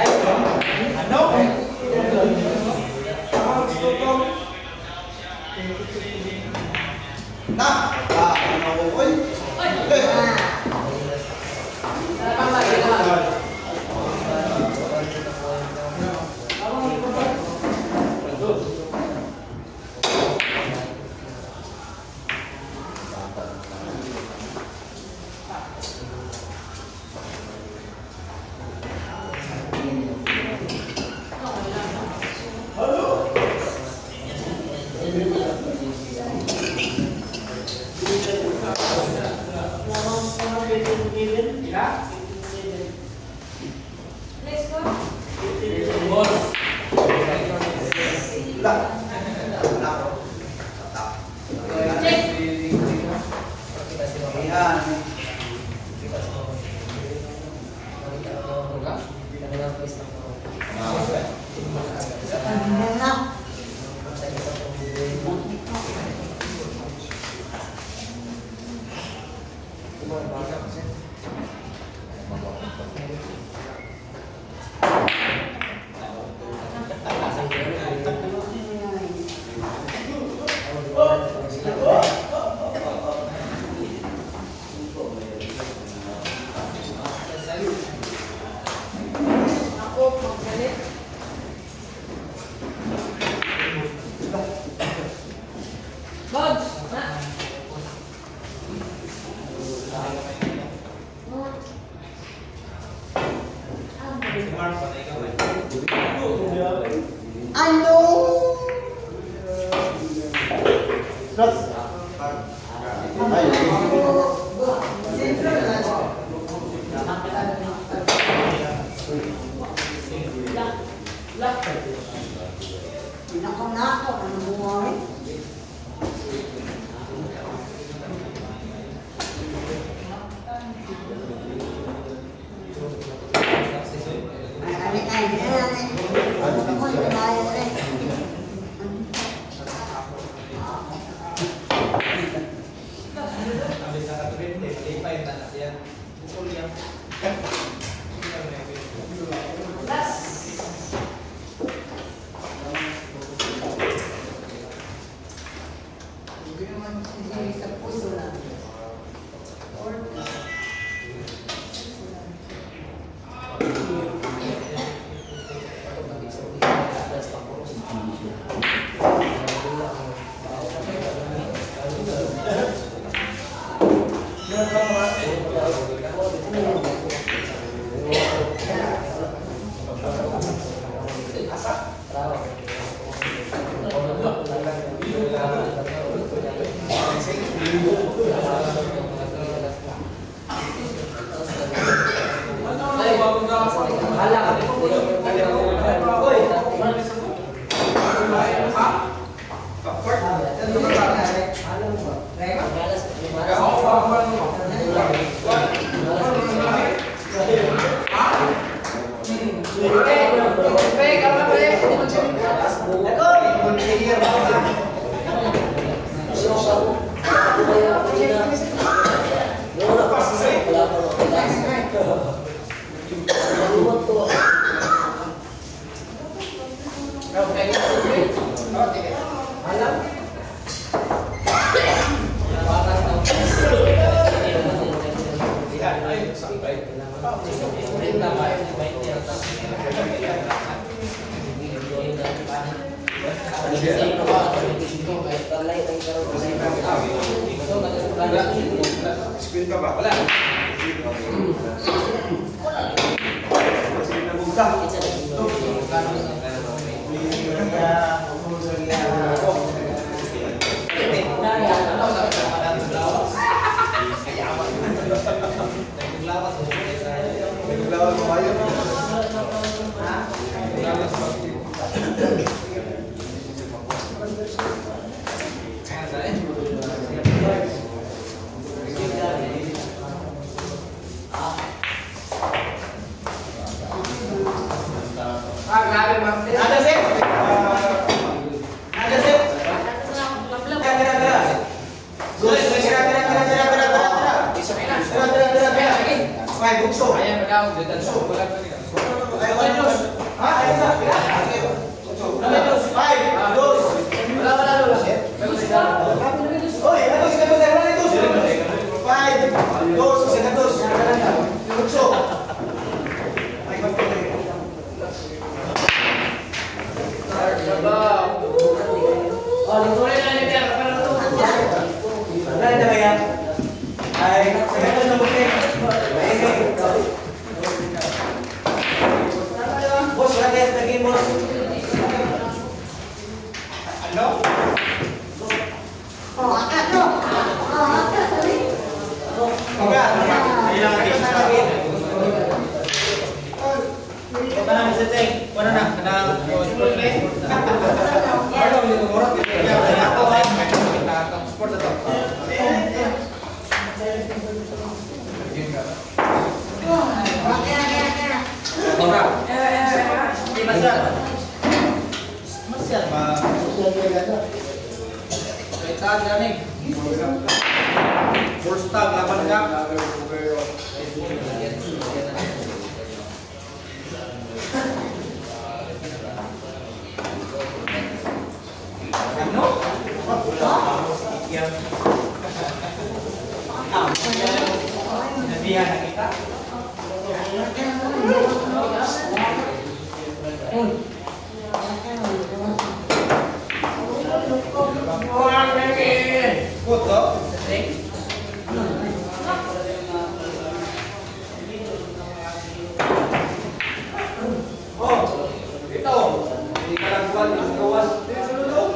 Ano? Na! Ano ko? Uy! Let's go. Check. Ako, magsalit. Bods! Na! Ano? Nako, ano buhay? Screen ka ba? Wala. yan. Ay, sabi ko sa butik. Boss, lagi boss. Ano? Oh, ano? Enggak, kailangan lagi. Mana bisa cek? Mana nak? Kena sport ni. Kalau itu orang kita apa lain kita sport atau. Orang. Di masa. Masih apa? Kita nih. Full stop 8 jam. Ano? Nabihan na kita. Foto? Oh, ito. Hindi ka lang buwan, mas gawas. Sulod.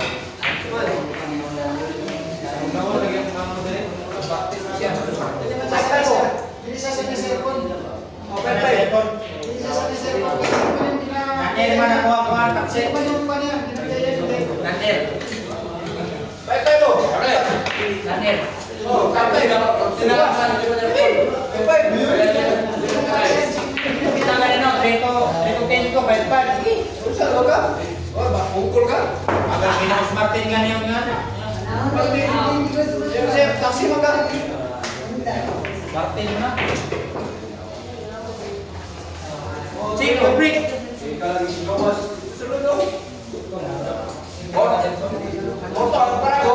Gawas lagi ang mga model. Baptis siya. Hindi sa cellphone. Okay, telepon. Nandiyan naman ako ang taksi. Nandiyan. Baik tayo. Okay. Nandiyan. Oh, kapay dapat sinalasan di mana pun. Kapay. Kita kanina dito tenko baik-baik. Sige. Usa lo ka? Oh, bakukul ka. Agar Pinos Martin nga niyo nga. Siap, taksi maka. Martin na. Cik, break. Kalau di bawah seluruh. Motor para go.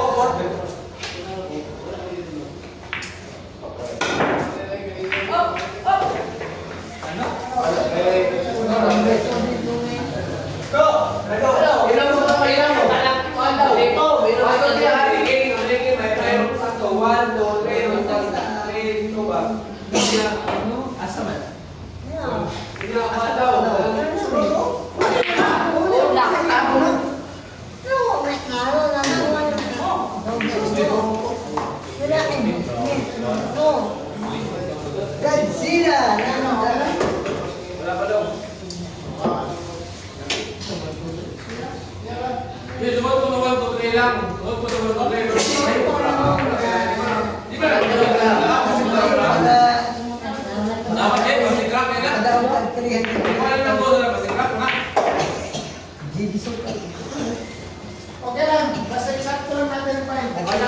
Godzilla! Okay lang, basta eksakto lang natin pa.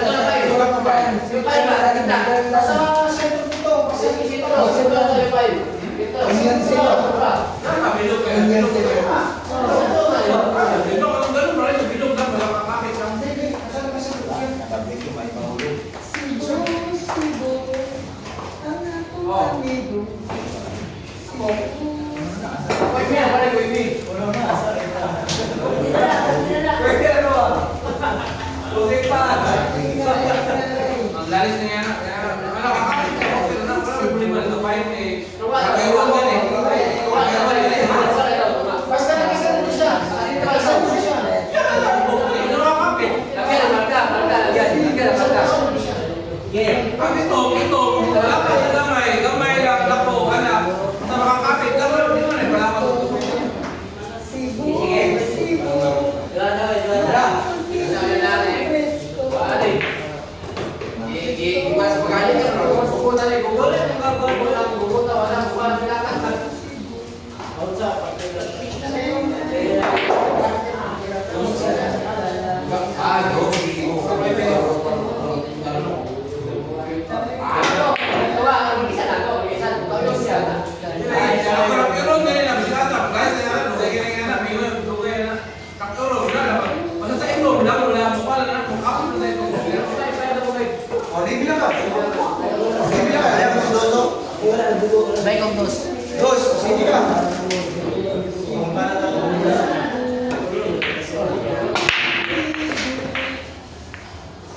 Baik Om Dos. Dos, sini ka.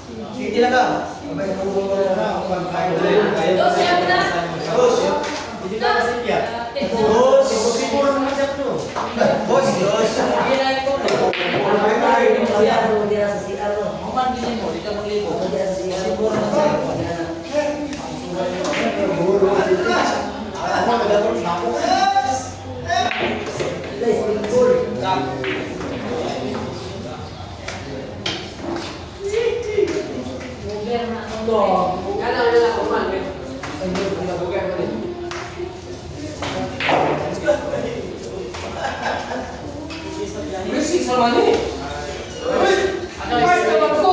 Sige lang ka. Abay, nabubulong na. Dos siap na. Dos. Hindi ka kasi siya. Dos. Siguro naman siya to. Dos. Dos. Kailan ko? Siya mo dia sa CR mo. Maman din mo, di ka magligo. Dia sa CR siguro na siya. Ako, nagdadong na ako. Guys, pinggol. Messi sama ni. Ano yung ko?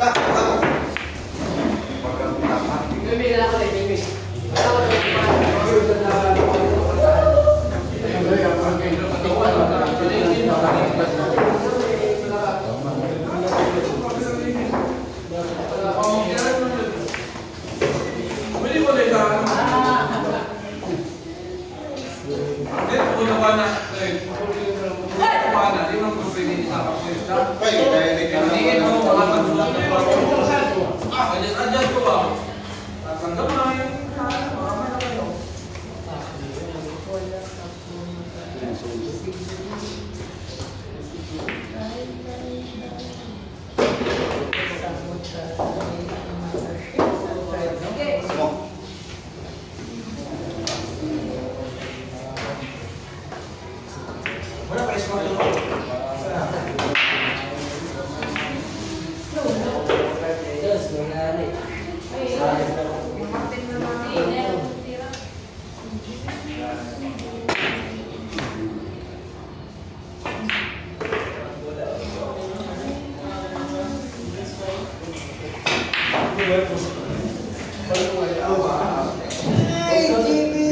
Bili ko din ka. Dito ko na ba na? Paano? Di mo ko pwede isama ko siya. Hindi mo makapagsulat ng mga adjust ko ba? Tatanggal na yun. Wala pa isma to. Terus mengalir. Hey, Jimmy!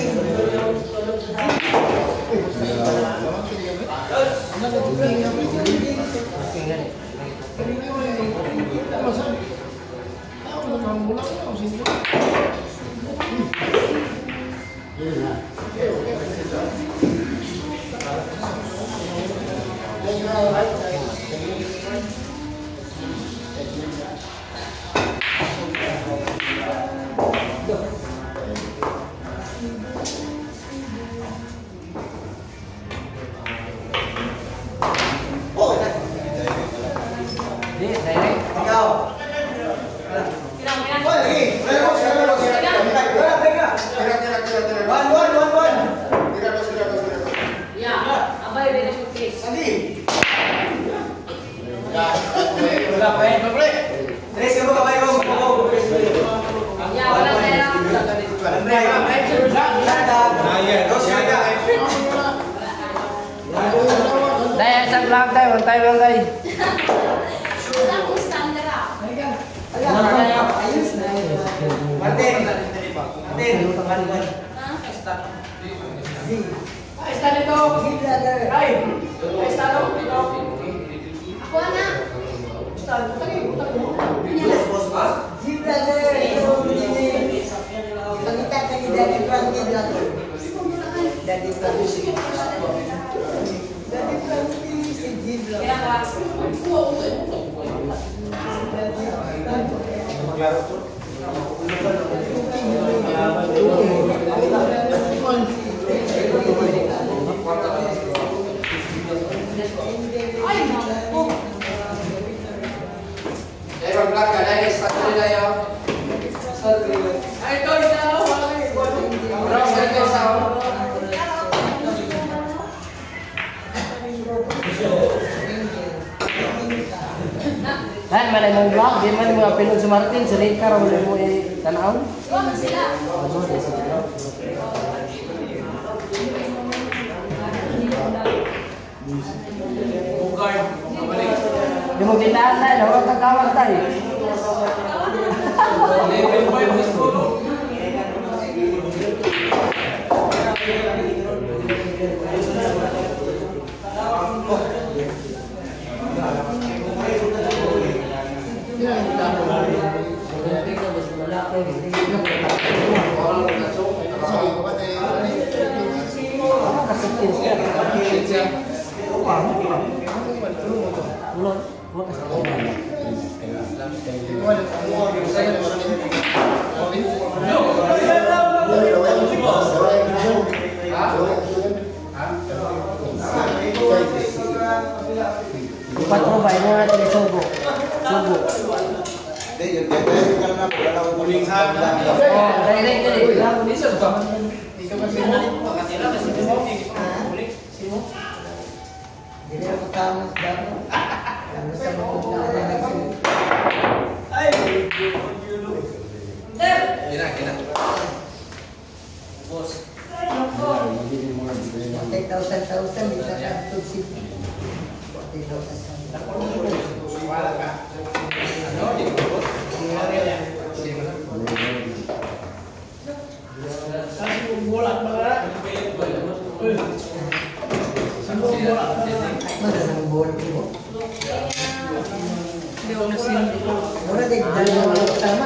Ikaw. Kinang yan. Hoy, lagi. Ya, abay din yung case. Wala pa eh. Tres ka mo kamay ko. Ya, wala tayo. Daya isang lang tayo, tayo lang tayo. Saan standard ah? Ayos na. Martin. Martin. Ha? Está nito! Ay! Está no? Ako na. Yes, boss ba? G-Brother! Pagkita ka ni Daddy Frankie Brother. Daddy Frankie. Daddy Frankie si G-Brother. Kaya ka. Ay, naku. Kaya mag-vlog ka na, start ko nila yun. Ay, ito, isa ako. Marami sa ito, isa ako. Ay, malay mong vlog, di man mga pinod sa Martin, sa late car, wala mo tanaw. Huwag sila. Bukay, mabalik. Di mo tindahan tayo, nawag kagawag tayo. Level 5 na school. Patro ba mo natin subo. Subo. Oh, dali. Jadi aku tahu dapat. Kalau sama Bos. pakai tausan bisa kartu sih. Pakai tausan. Mana nang bola itu? Orang di dalam sama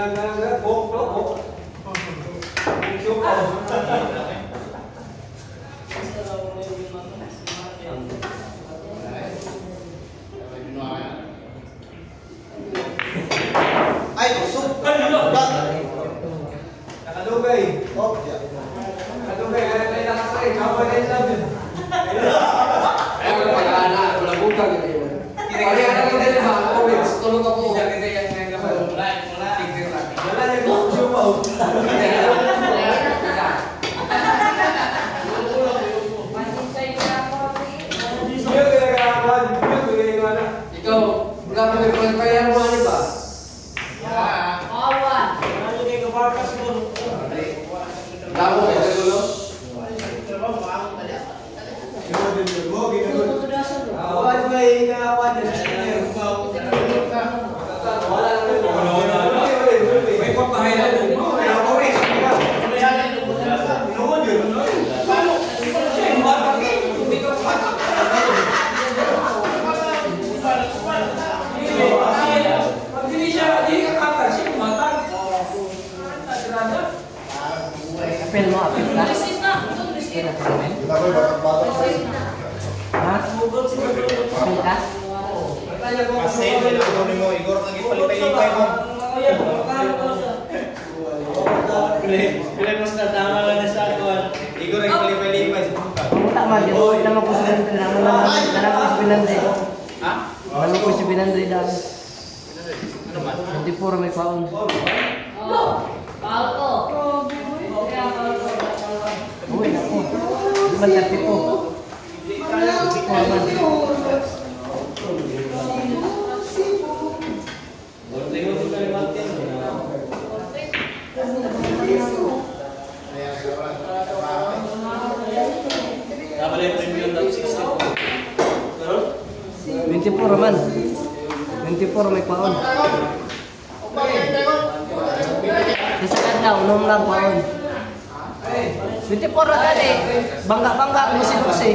Ay, usok! Nakalugay. Oh, Nakalugay. Ay, nakasakay. Kapag ay sabi. Ay, wala pag-aana. Wala buka. Kaya na kita yung mga comments. Tulog ako. Kita yung Wala na yung sumaw. Siya ginagawan. Siya ginagawan. ikaw, wala pa may pagkaya mo ano ba? Awan. Labo kayo sa dulo? Awan ba yung ginagawan niya? Wala na yung May papahayan mo. Pag hindi siya, hindi ka kakal, siya kumatag. Apel mo, apel ka. Receive na. Ito, receive. Ha? Apel ka? kasi nilagay mo, Igor, ang ipalipay-lipay mo. Pilay mas natama lang na sa akin. Igor, ang ipalipay-lipay sa pumunta. Pumunta man, di mo naman ko si Binanday. Naman ko si Binanday. Ha? Naman ko si Binanday dahil. Ano man? Hindi puro may paon. Oh. Auto. Kaya auto. Uy, naku. Di man dati po. Dapat yung premium ng 60. 24 man. 24 may paon. Isa ka daw, unom lang paon. 24 na dali. Bangga-bangga, musi-musi.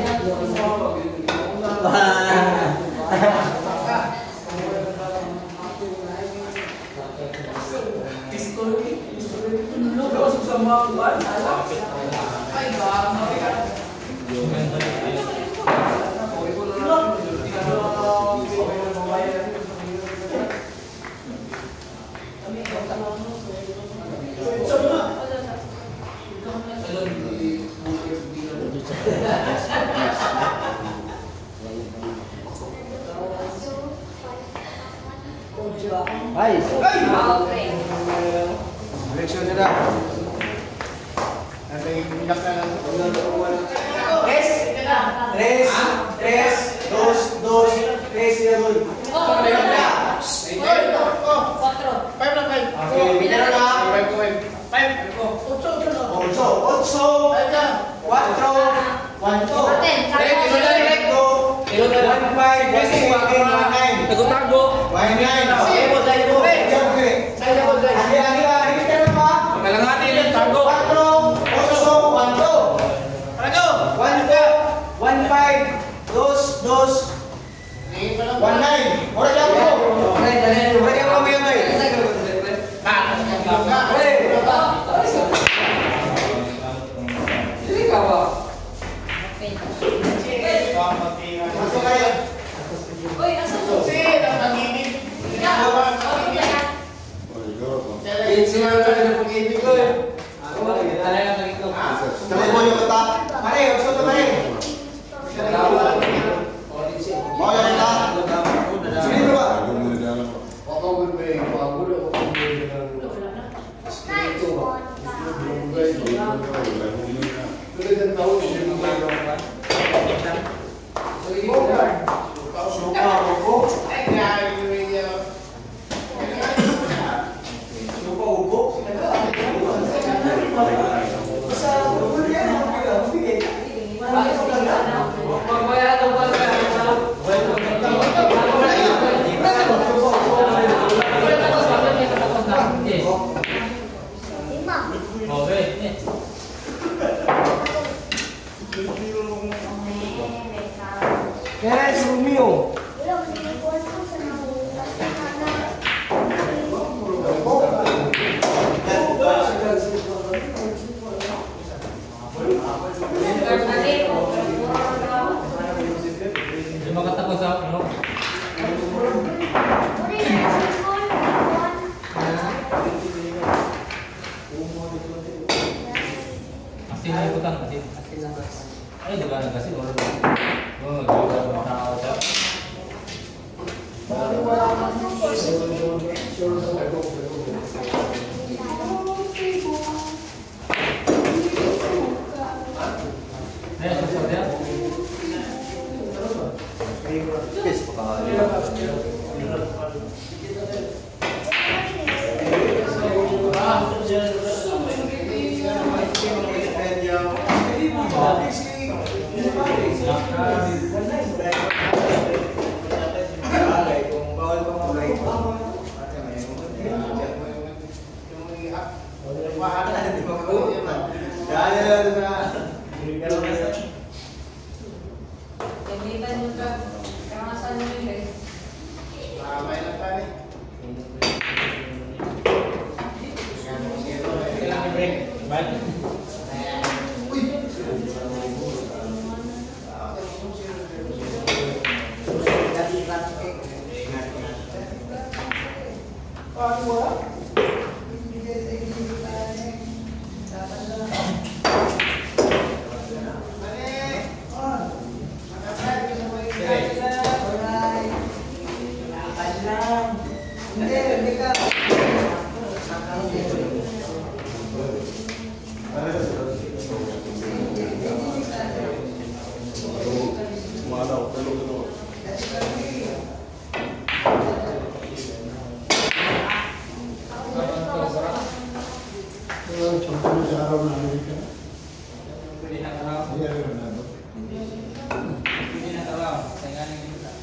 Ay, Okay. Eleksyon na daw. Ano yung pindak na lang? Tres, dos, tres, yun. Oh. Cuatro. Pinara na. Otso, cuatro, Aten. Nagutago. Kalangati lang, tago. 19. Ora lang mo. Ora lang mo yan ay. Hindi ka ba? Masuk kayo. Uy, asa to? Kami mo yung kata. Mare, otso to mare. Mau yang kata. Sini dulu, Pak. Keres Romeo. Asin na ikutang, asin. Asin lang mas. Ay, di ba nag-asin? Wala ba? Oo, di ba nakakao siya? Ayan, susunod yan. Kaibigan mo ka. Kangasan mo yun eh. Kailangan break. Baik. Pwede na karaw. Pwede na karaw. Sayangan yung kita.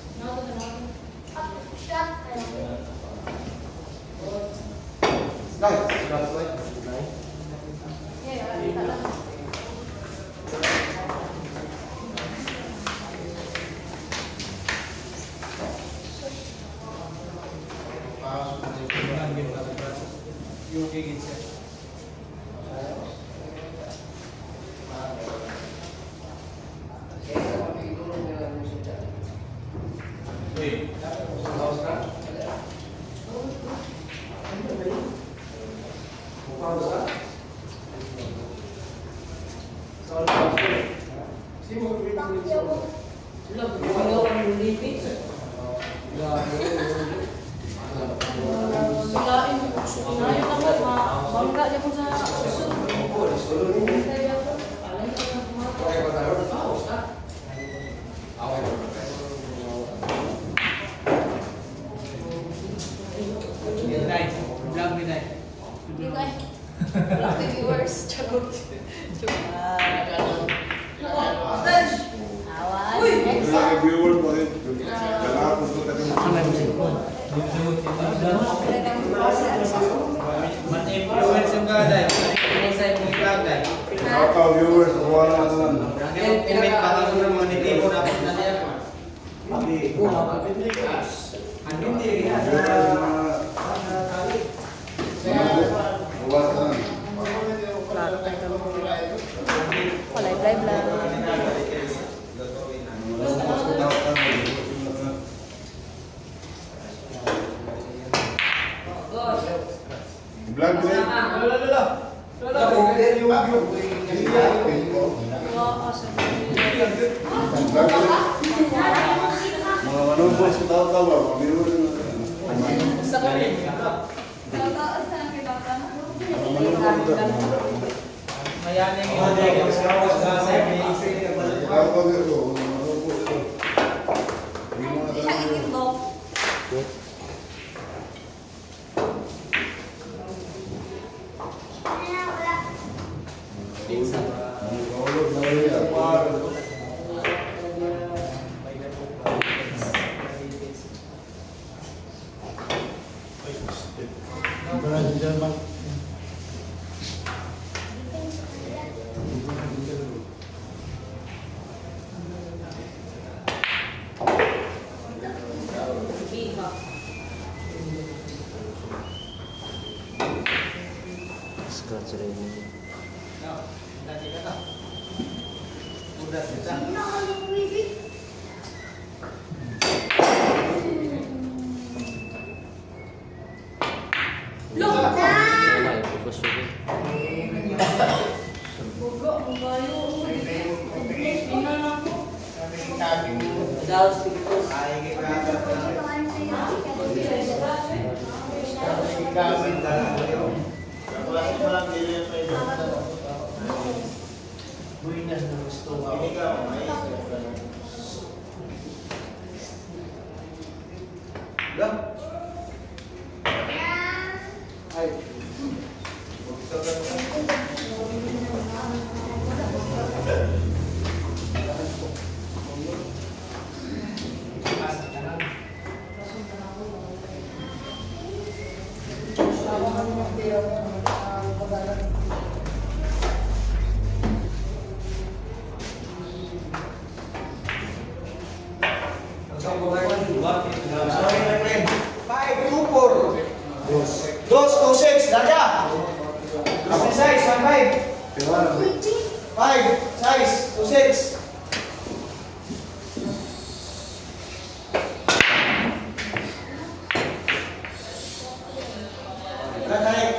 Yung gigit siya. Wait. Bangga dia pun sa susun. Midnight. Vlog midnight. Lucky viewers. Charot. Man-influence yung gaday. Ini saya punya vlog day. Viewers, wala na lang. Pimit pa ka ng monetibo dapat na niya. Live lang. Vlog din. Mga manumpos sa tawa-tawa, mga viewers na. Mayaning yung Daos pikitos. Ay, kaya sorry my friend. 5-2-4. 2-2-6, larga. Size, 1-5. 5, size, 2-6. Tarik.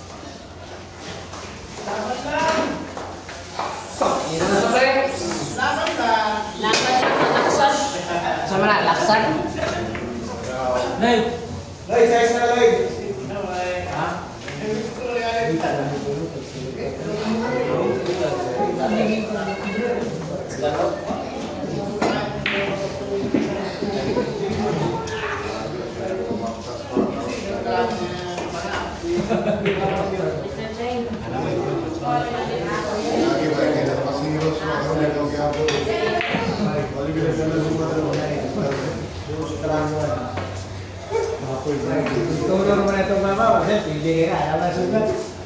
Sama na, laksan. Nay. Loy, size na Loy. Turun mo na itong mama, kasi pili ka, alam sugat.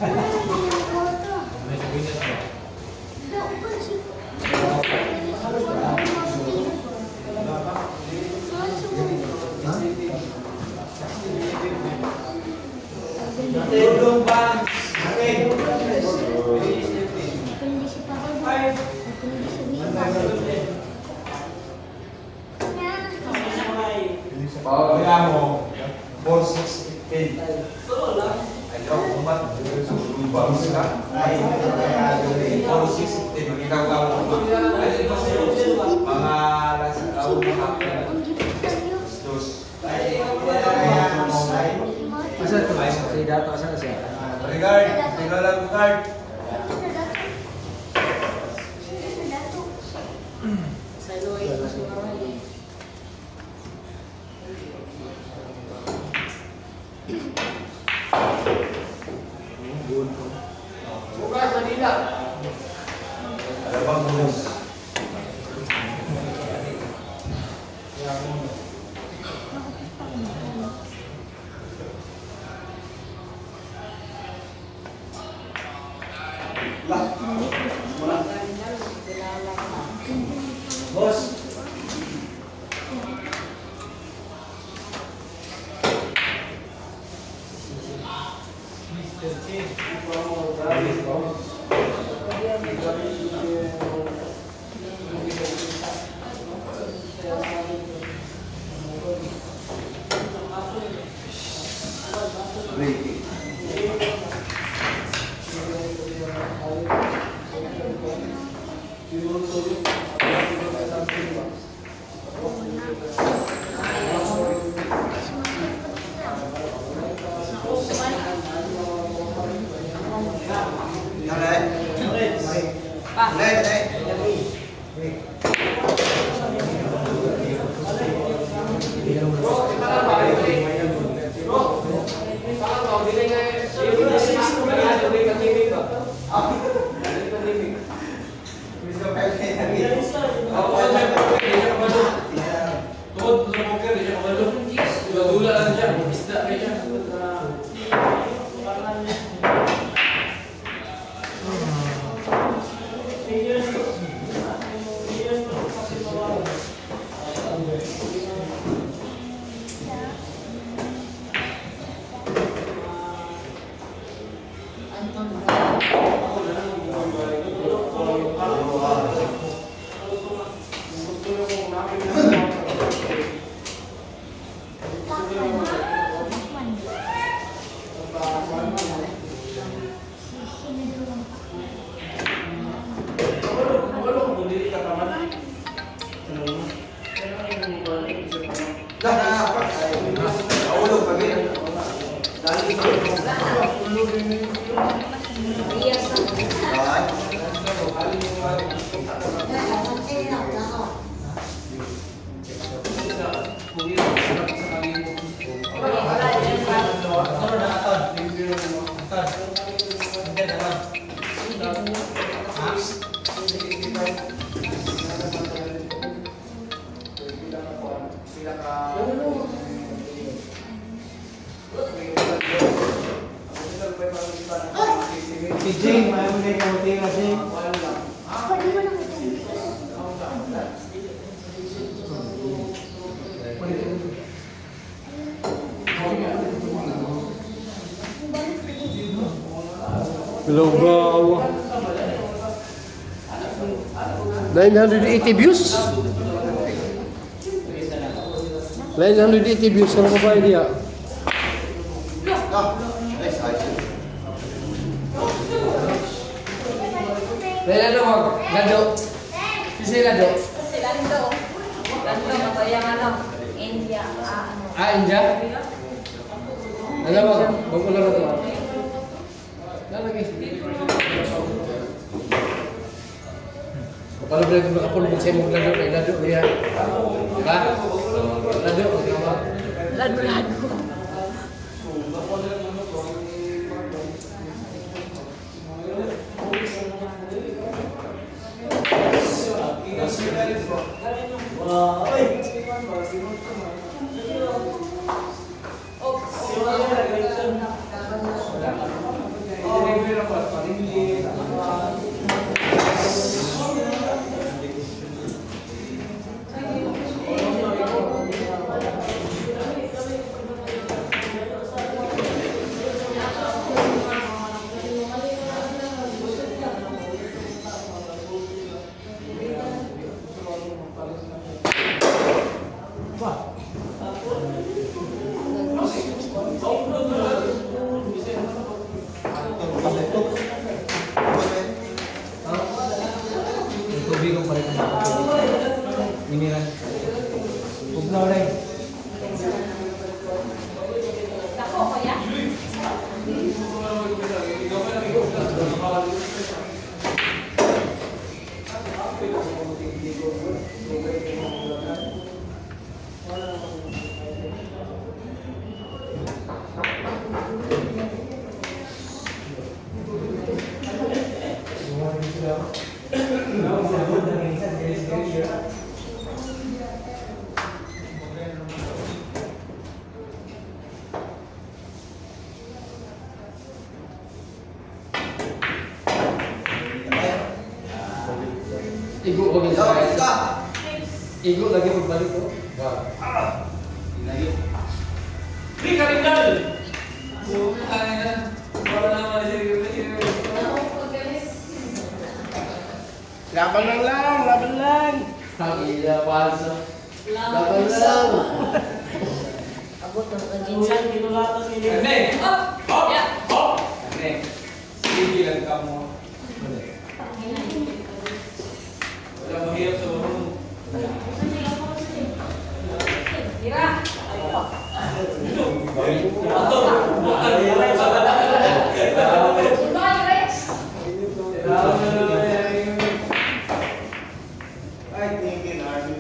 Tulong ba? Okay. Kaya mo, 4-6-15. Ayaw, umat. Lupa mo sila. Ay, Puro 6-10. Magkikaw mo. Ay, ito sila. Mga nasa tao na hapon. Dos. asa ito? Si Dato, asa siya? Regard. Tingnan lang guard. Bukas Manila. Ada bang bulus. Bos. Anton. Hindi dalam. PJ, may mo na kamuti kasi. Lugaw. 980 views. 980 views ang babae niya. Lalo mo, lado. Sisi lado. Lando. Lando, ito yung ano, India. India. Alam mo, bago lang ito. Lalagay. Kalau boleh nakapulbog sa imong lado, kay lado niya. Diba? Lado, diba? Lado. Tubig ang palit ng mineral. Pugnaw rin. Ako, kaya? Igo lagi Igo lagi berbalik tuh. Ini Karindal. Kalau nama di sini. Laban lang. Iya, palsu. Laban lang. Abot ng kajinsan. Neng. Oh, ya. Neng. Sige lang kamu. Wala mahirap sa marunong. Mira. I think in army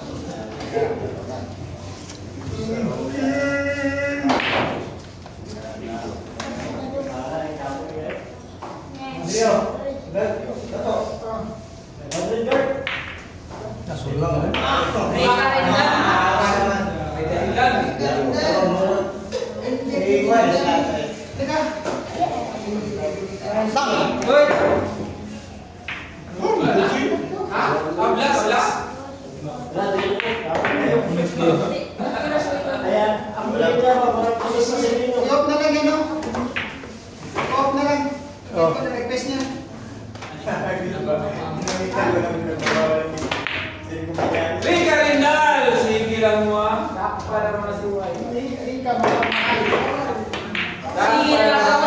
Ring Karindal, sige lang mo ah. Sige lang ako.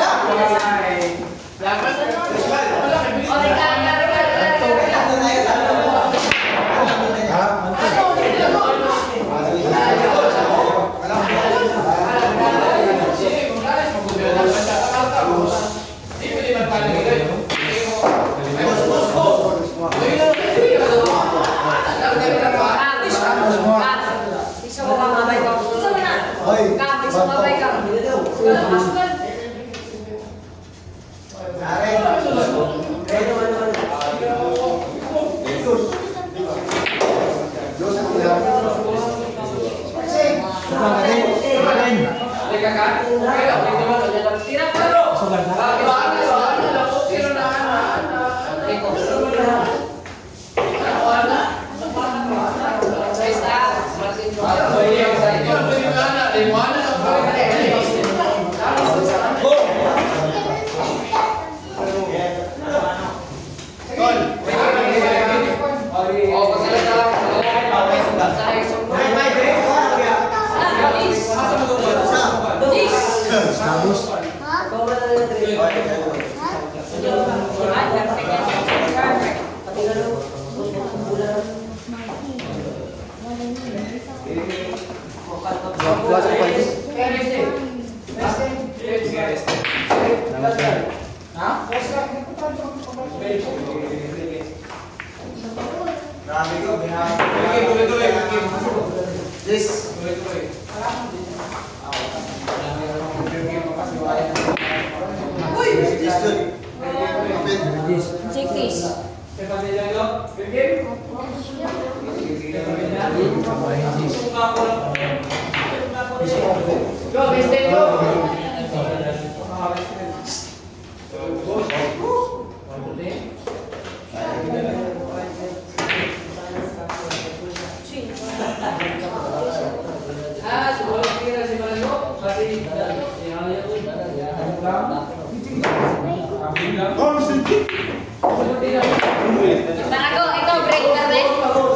Ikaw break ka rin.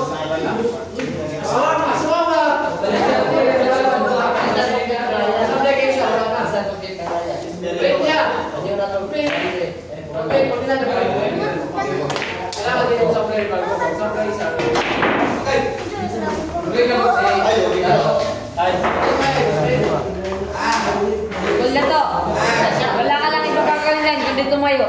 Wala to. Wala ka lang ito kakalingan kundi tumayo.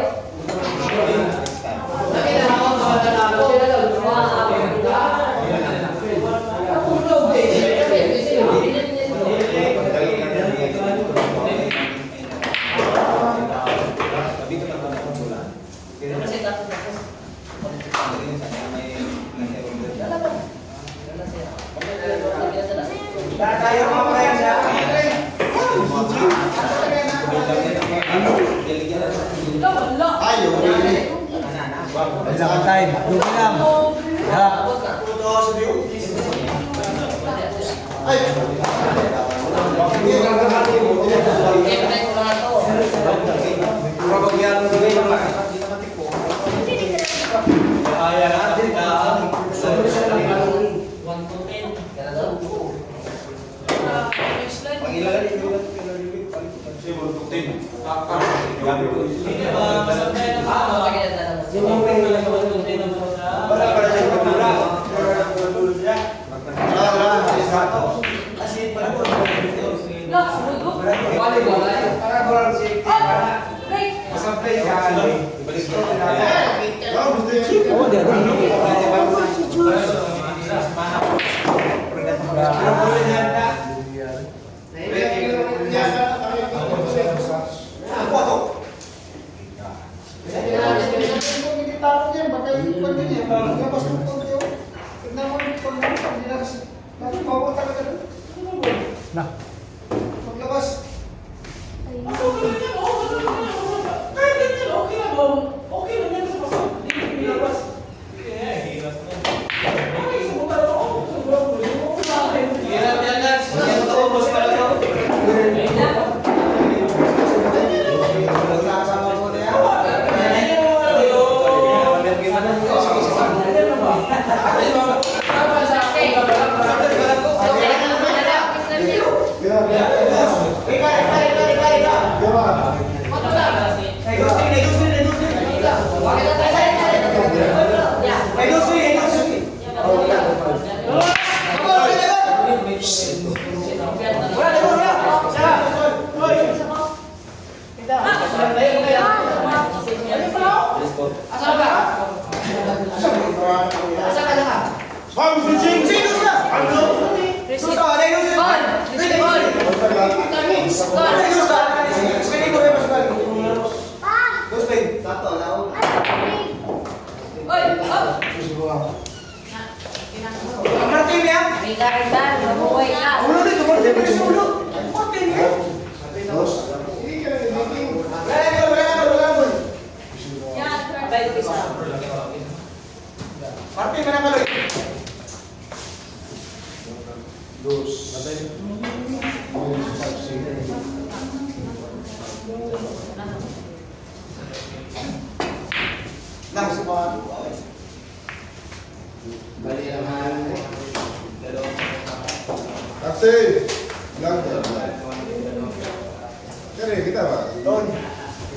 Kita Pak.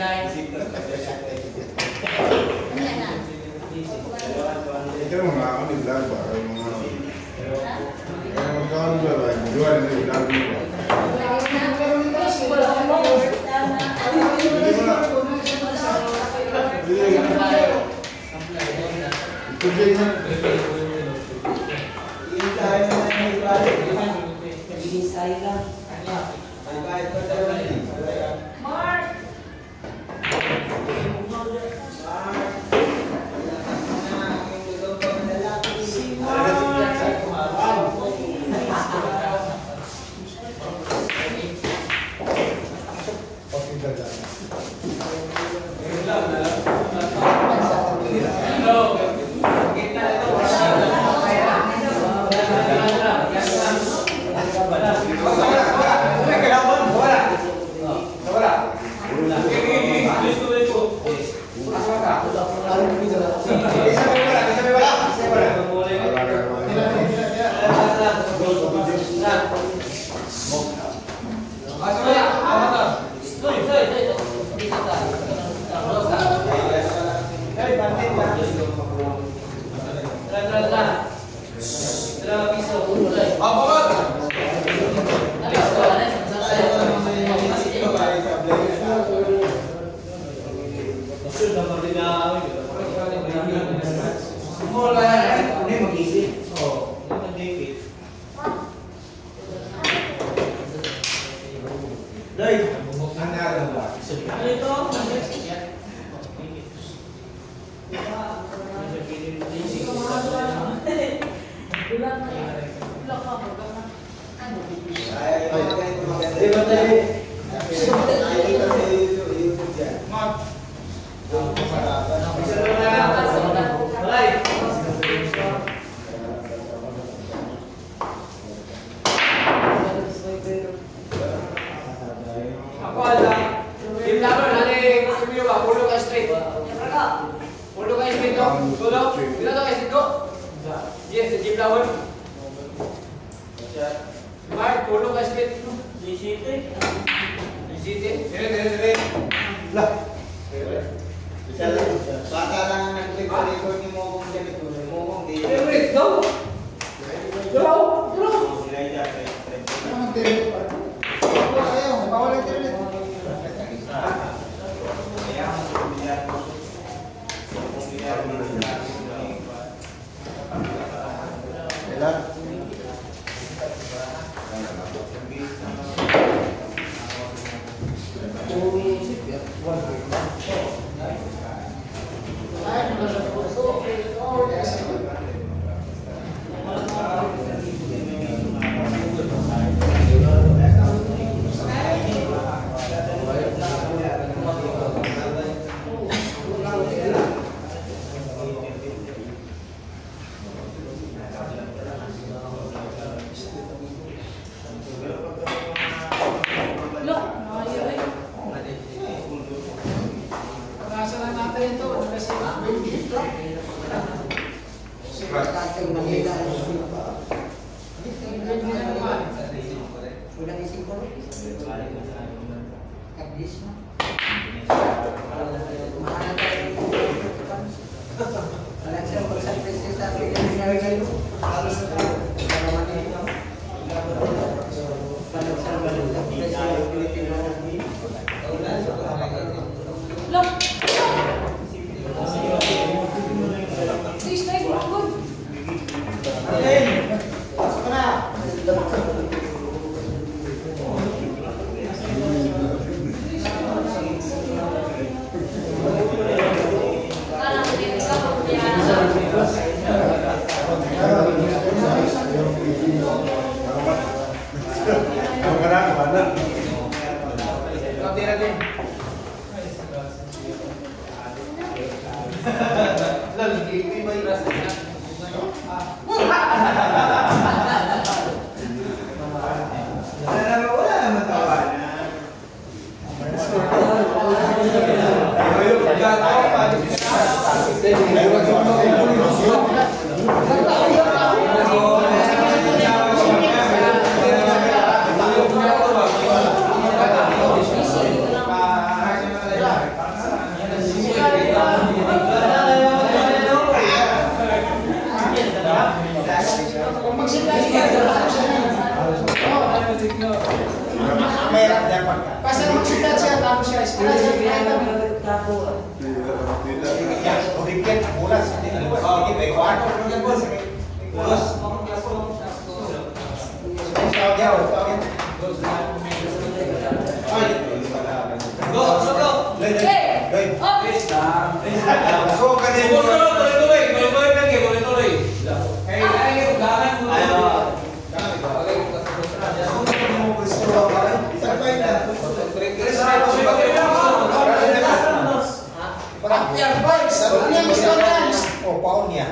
Ito mo nga ako din lang ba? Magkakaroon ba ba? Magawa rin din lang ba? Ito din yan. Sedikit bulas, sedikit baik. Bulas. Oh, poundnya.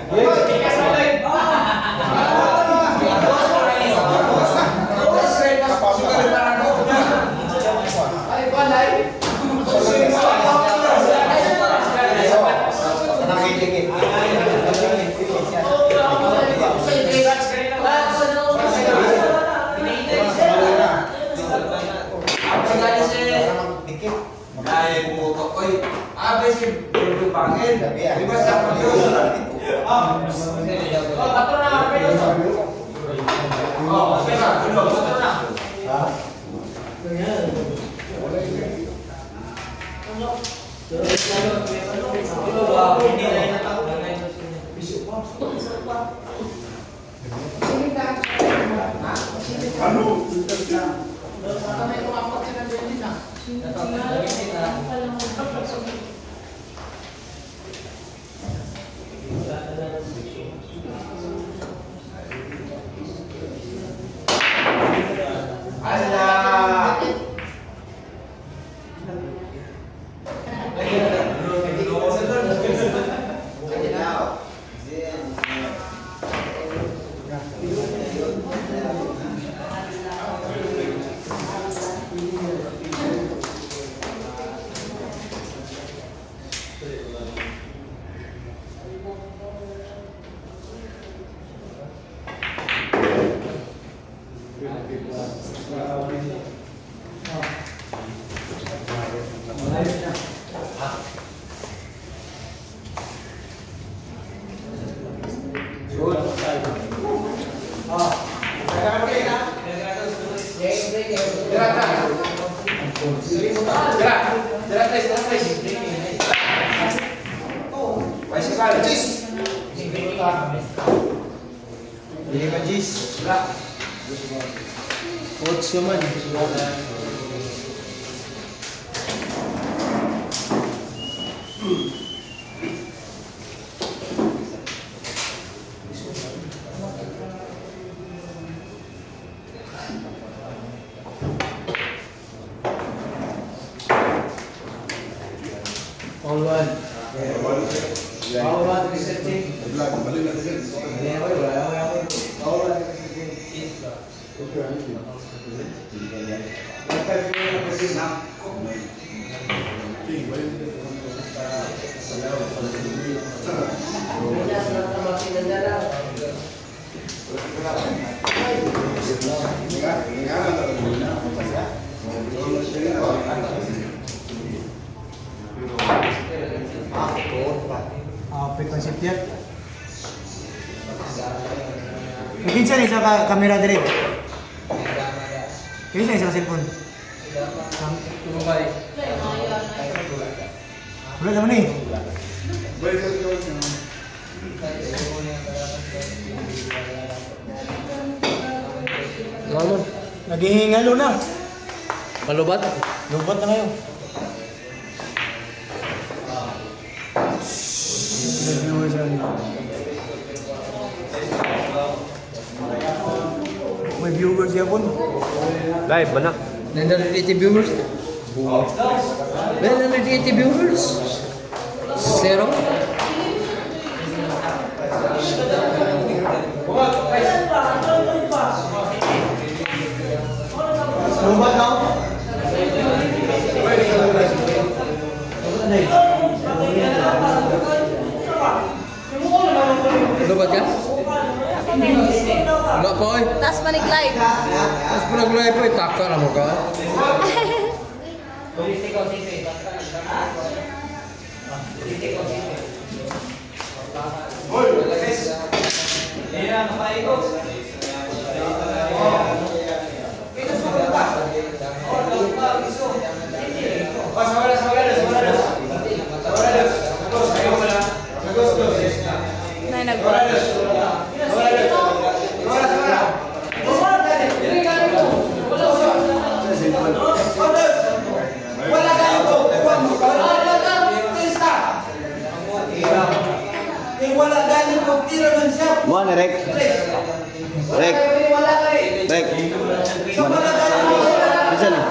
Mungkin saya sa kamera dire. Kini saya sa cellphone. Boleh naman ni. Lamun. Naghihingalo na. Malubat? Lubat na ngayon. May viewers ya pun. Live ba na? Nandiyan viewers. Nandiyan viewers. Zero. Lubat na. Lubat ka? Enggak poy. Tas manik live. Mas pernah poy takar mo ka. Sabar. kuha na Rek. Rek. Rek. Bisa na.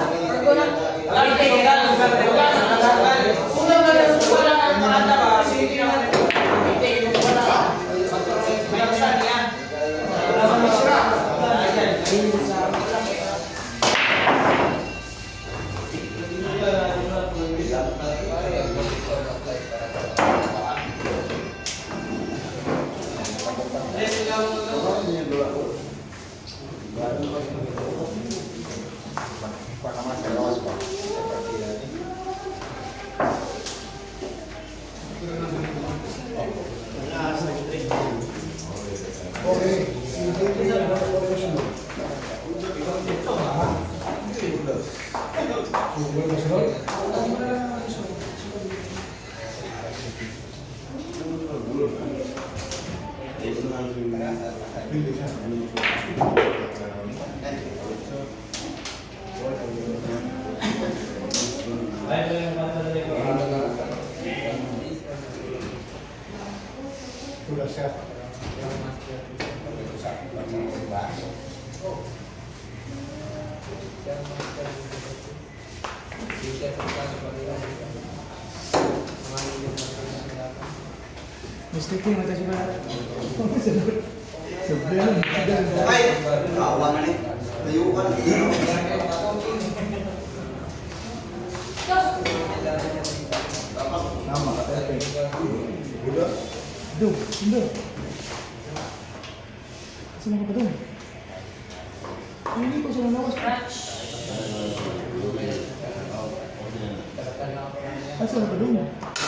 Mesti mata coba. Ay, kawan na ni. Tayo ka na. Nama kata. Udah. Duh, duh. Semua apa tuh? Ini kok sudah lawas? Asal apa dong?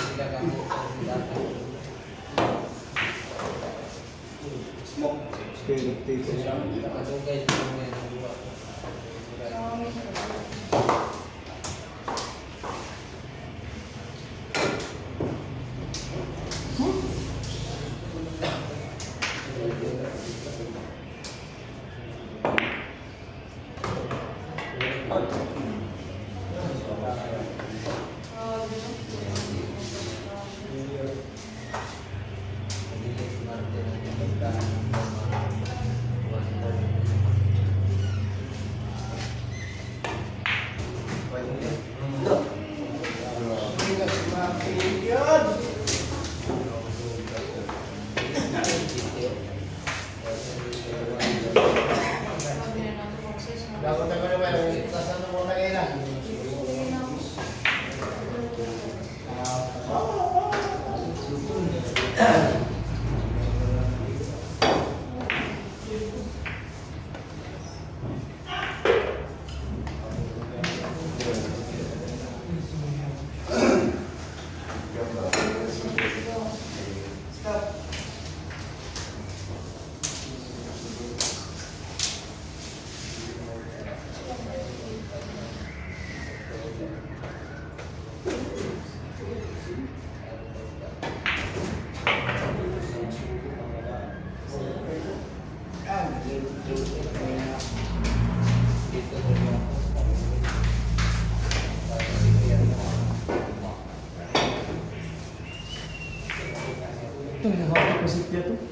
Itu yang hati positif tuh.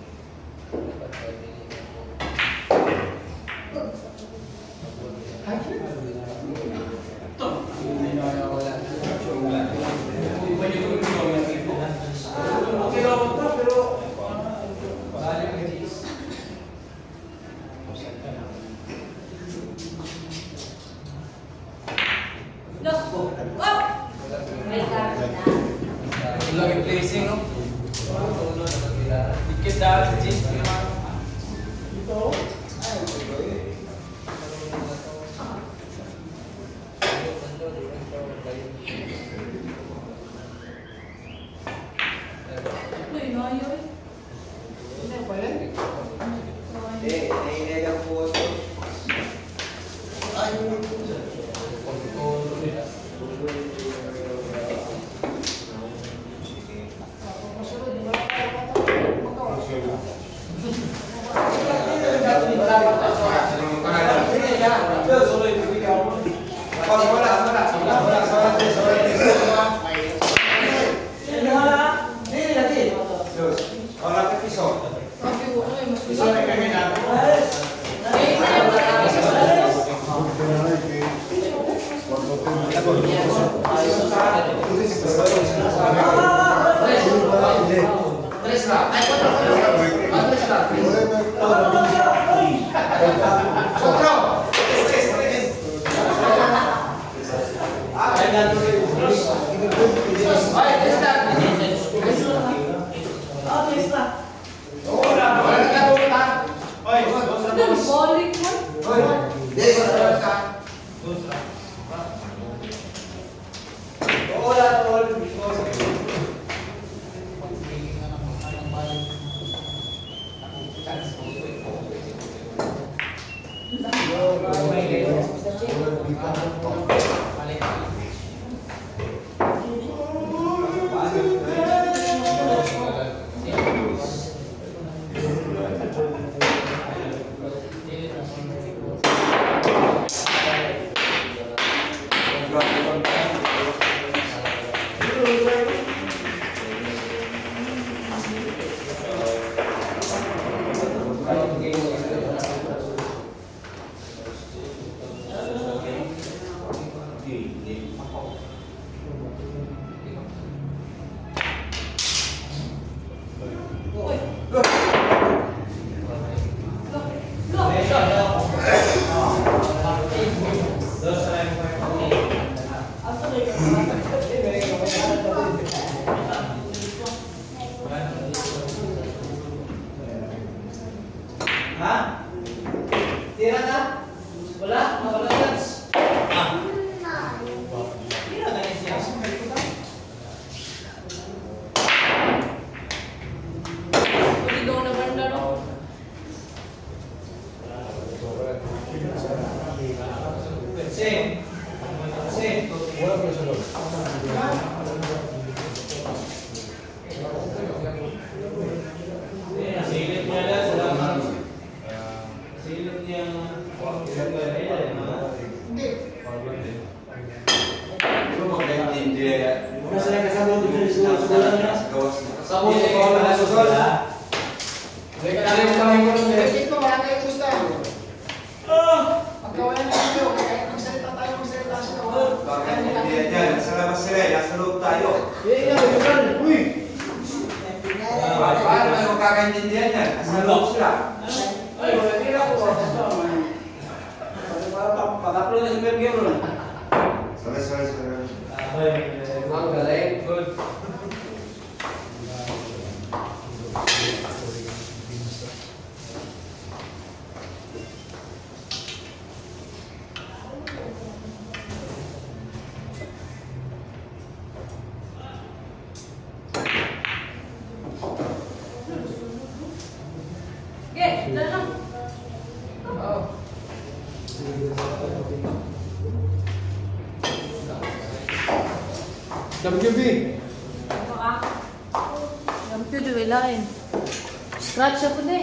Lagi placing no? Dikit dah jeans itu. Balik mo. Ha? Tira na? Wala? Wala chance? Tira na siya. Pwede daw na banda, no? Kasi. Silip niya lang sa laman. Silip niya. Sabon sa bawah na susol. Mereka ada yang kami kurang deh. Ito, wala kayong gusto. Pagka wala na ito, kaya magsalita tayo, magsalita sila. Bakit hindi yan? Nasa labas sila eh. Nasa loob tayo. Paano tayo magkakaintindihan yan? Nasa loob sila. Ay, wala din ako. Para pag-upload na si Berger mo lang. Sorry. Ang galing. Good. Okay, dala lang. WB. Yang itu juga lain. Scratch apa deh?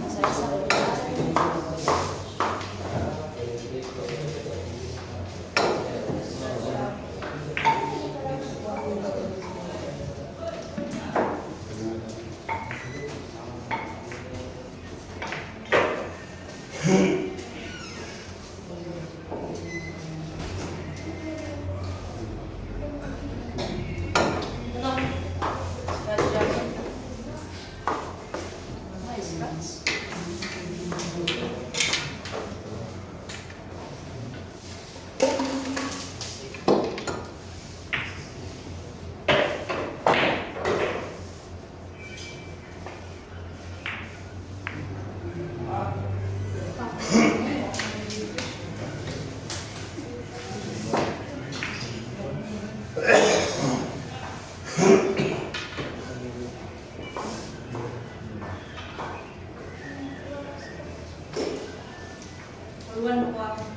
Puluhan po ako.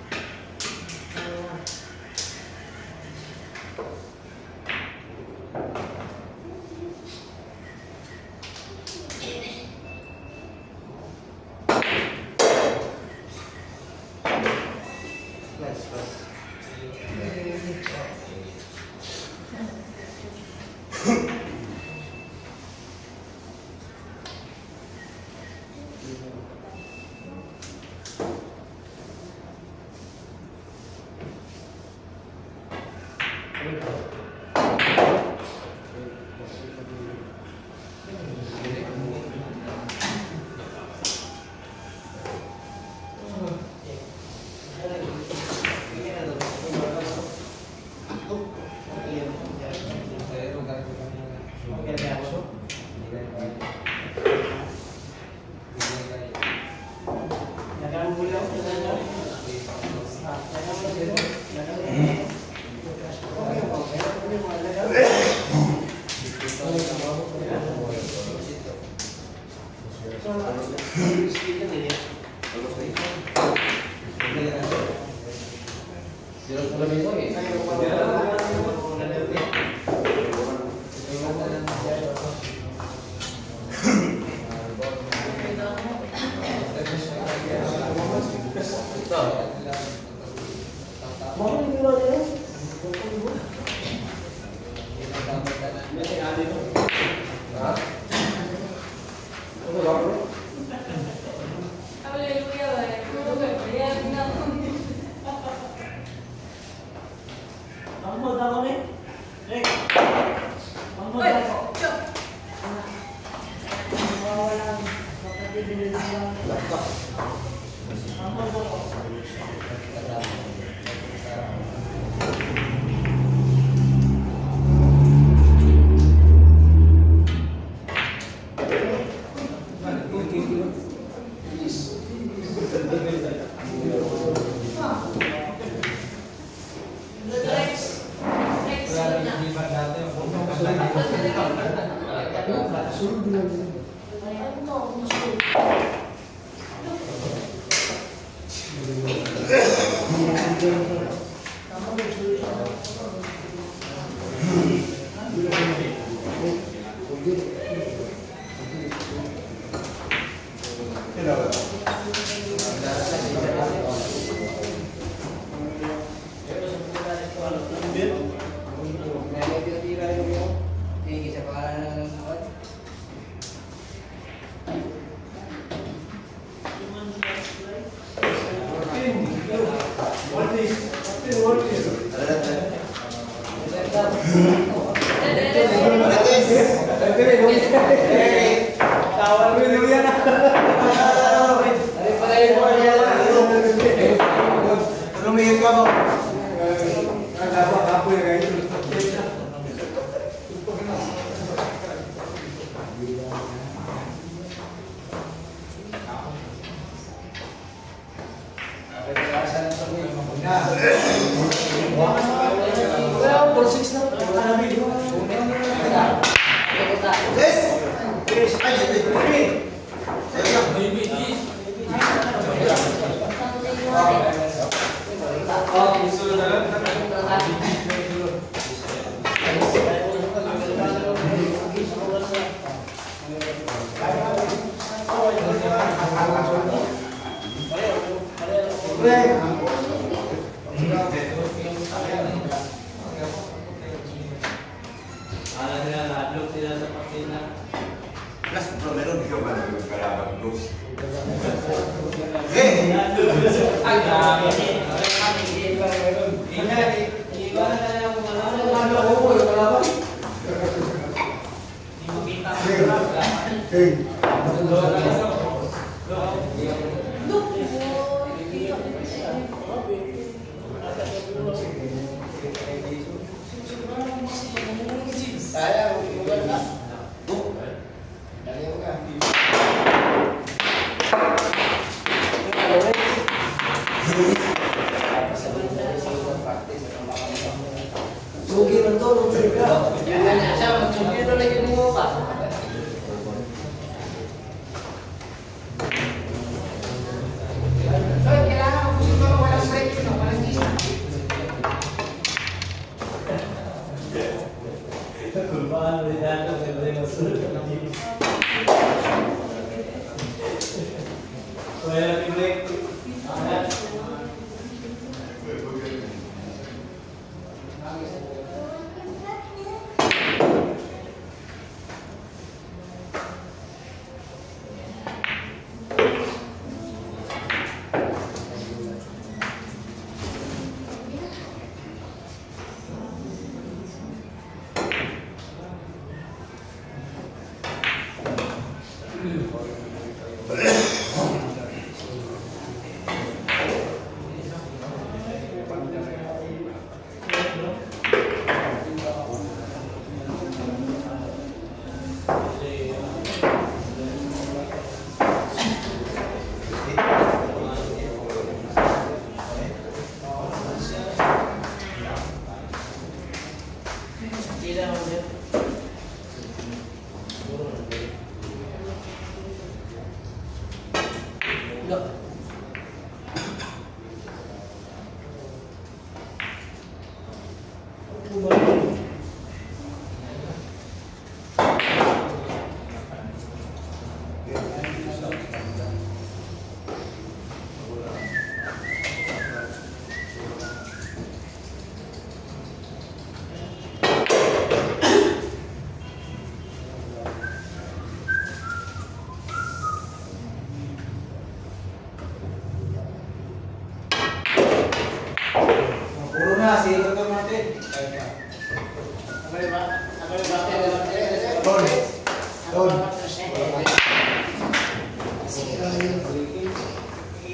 Sige.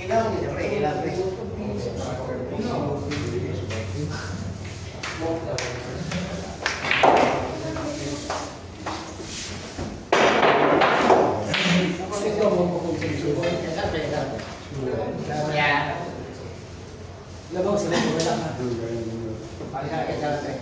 Ikaw, siyempre, ilan rin. Labang sila ko lang ha. Pagkakaya jalan tayo.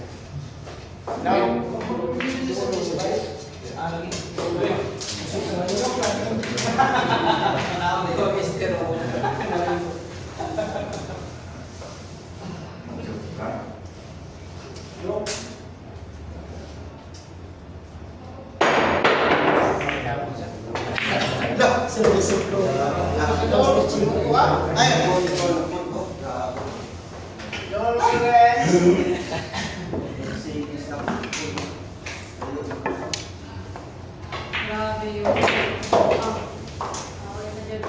Grabe yun. Ah. Okay na dyan.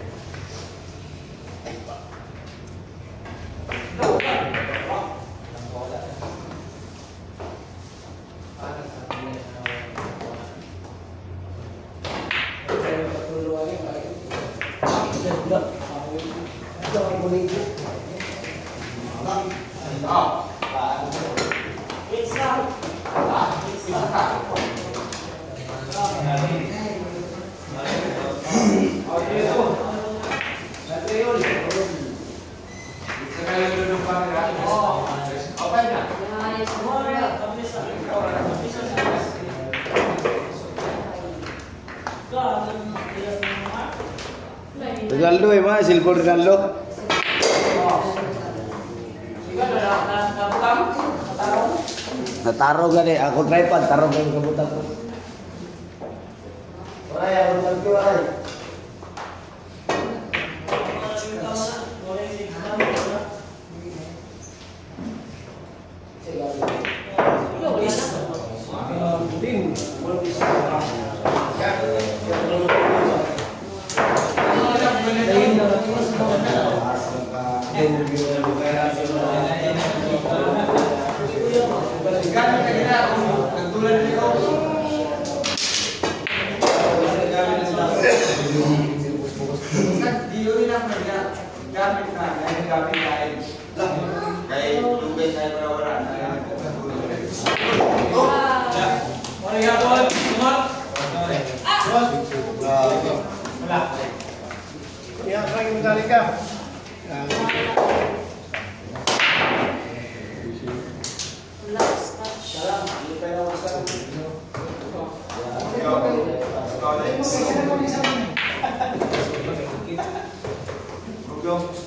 Nice. Ronaldo eh, mga silver Ronaldo. Nataro ka eh. Ako tripod, taro ka yung kabutan ko. Oray, ako nagko, oray. Yan, lagi medali ka. Last touch. Go.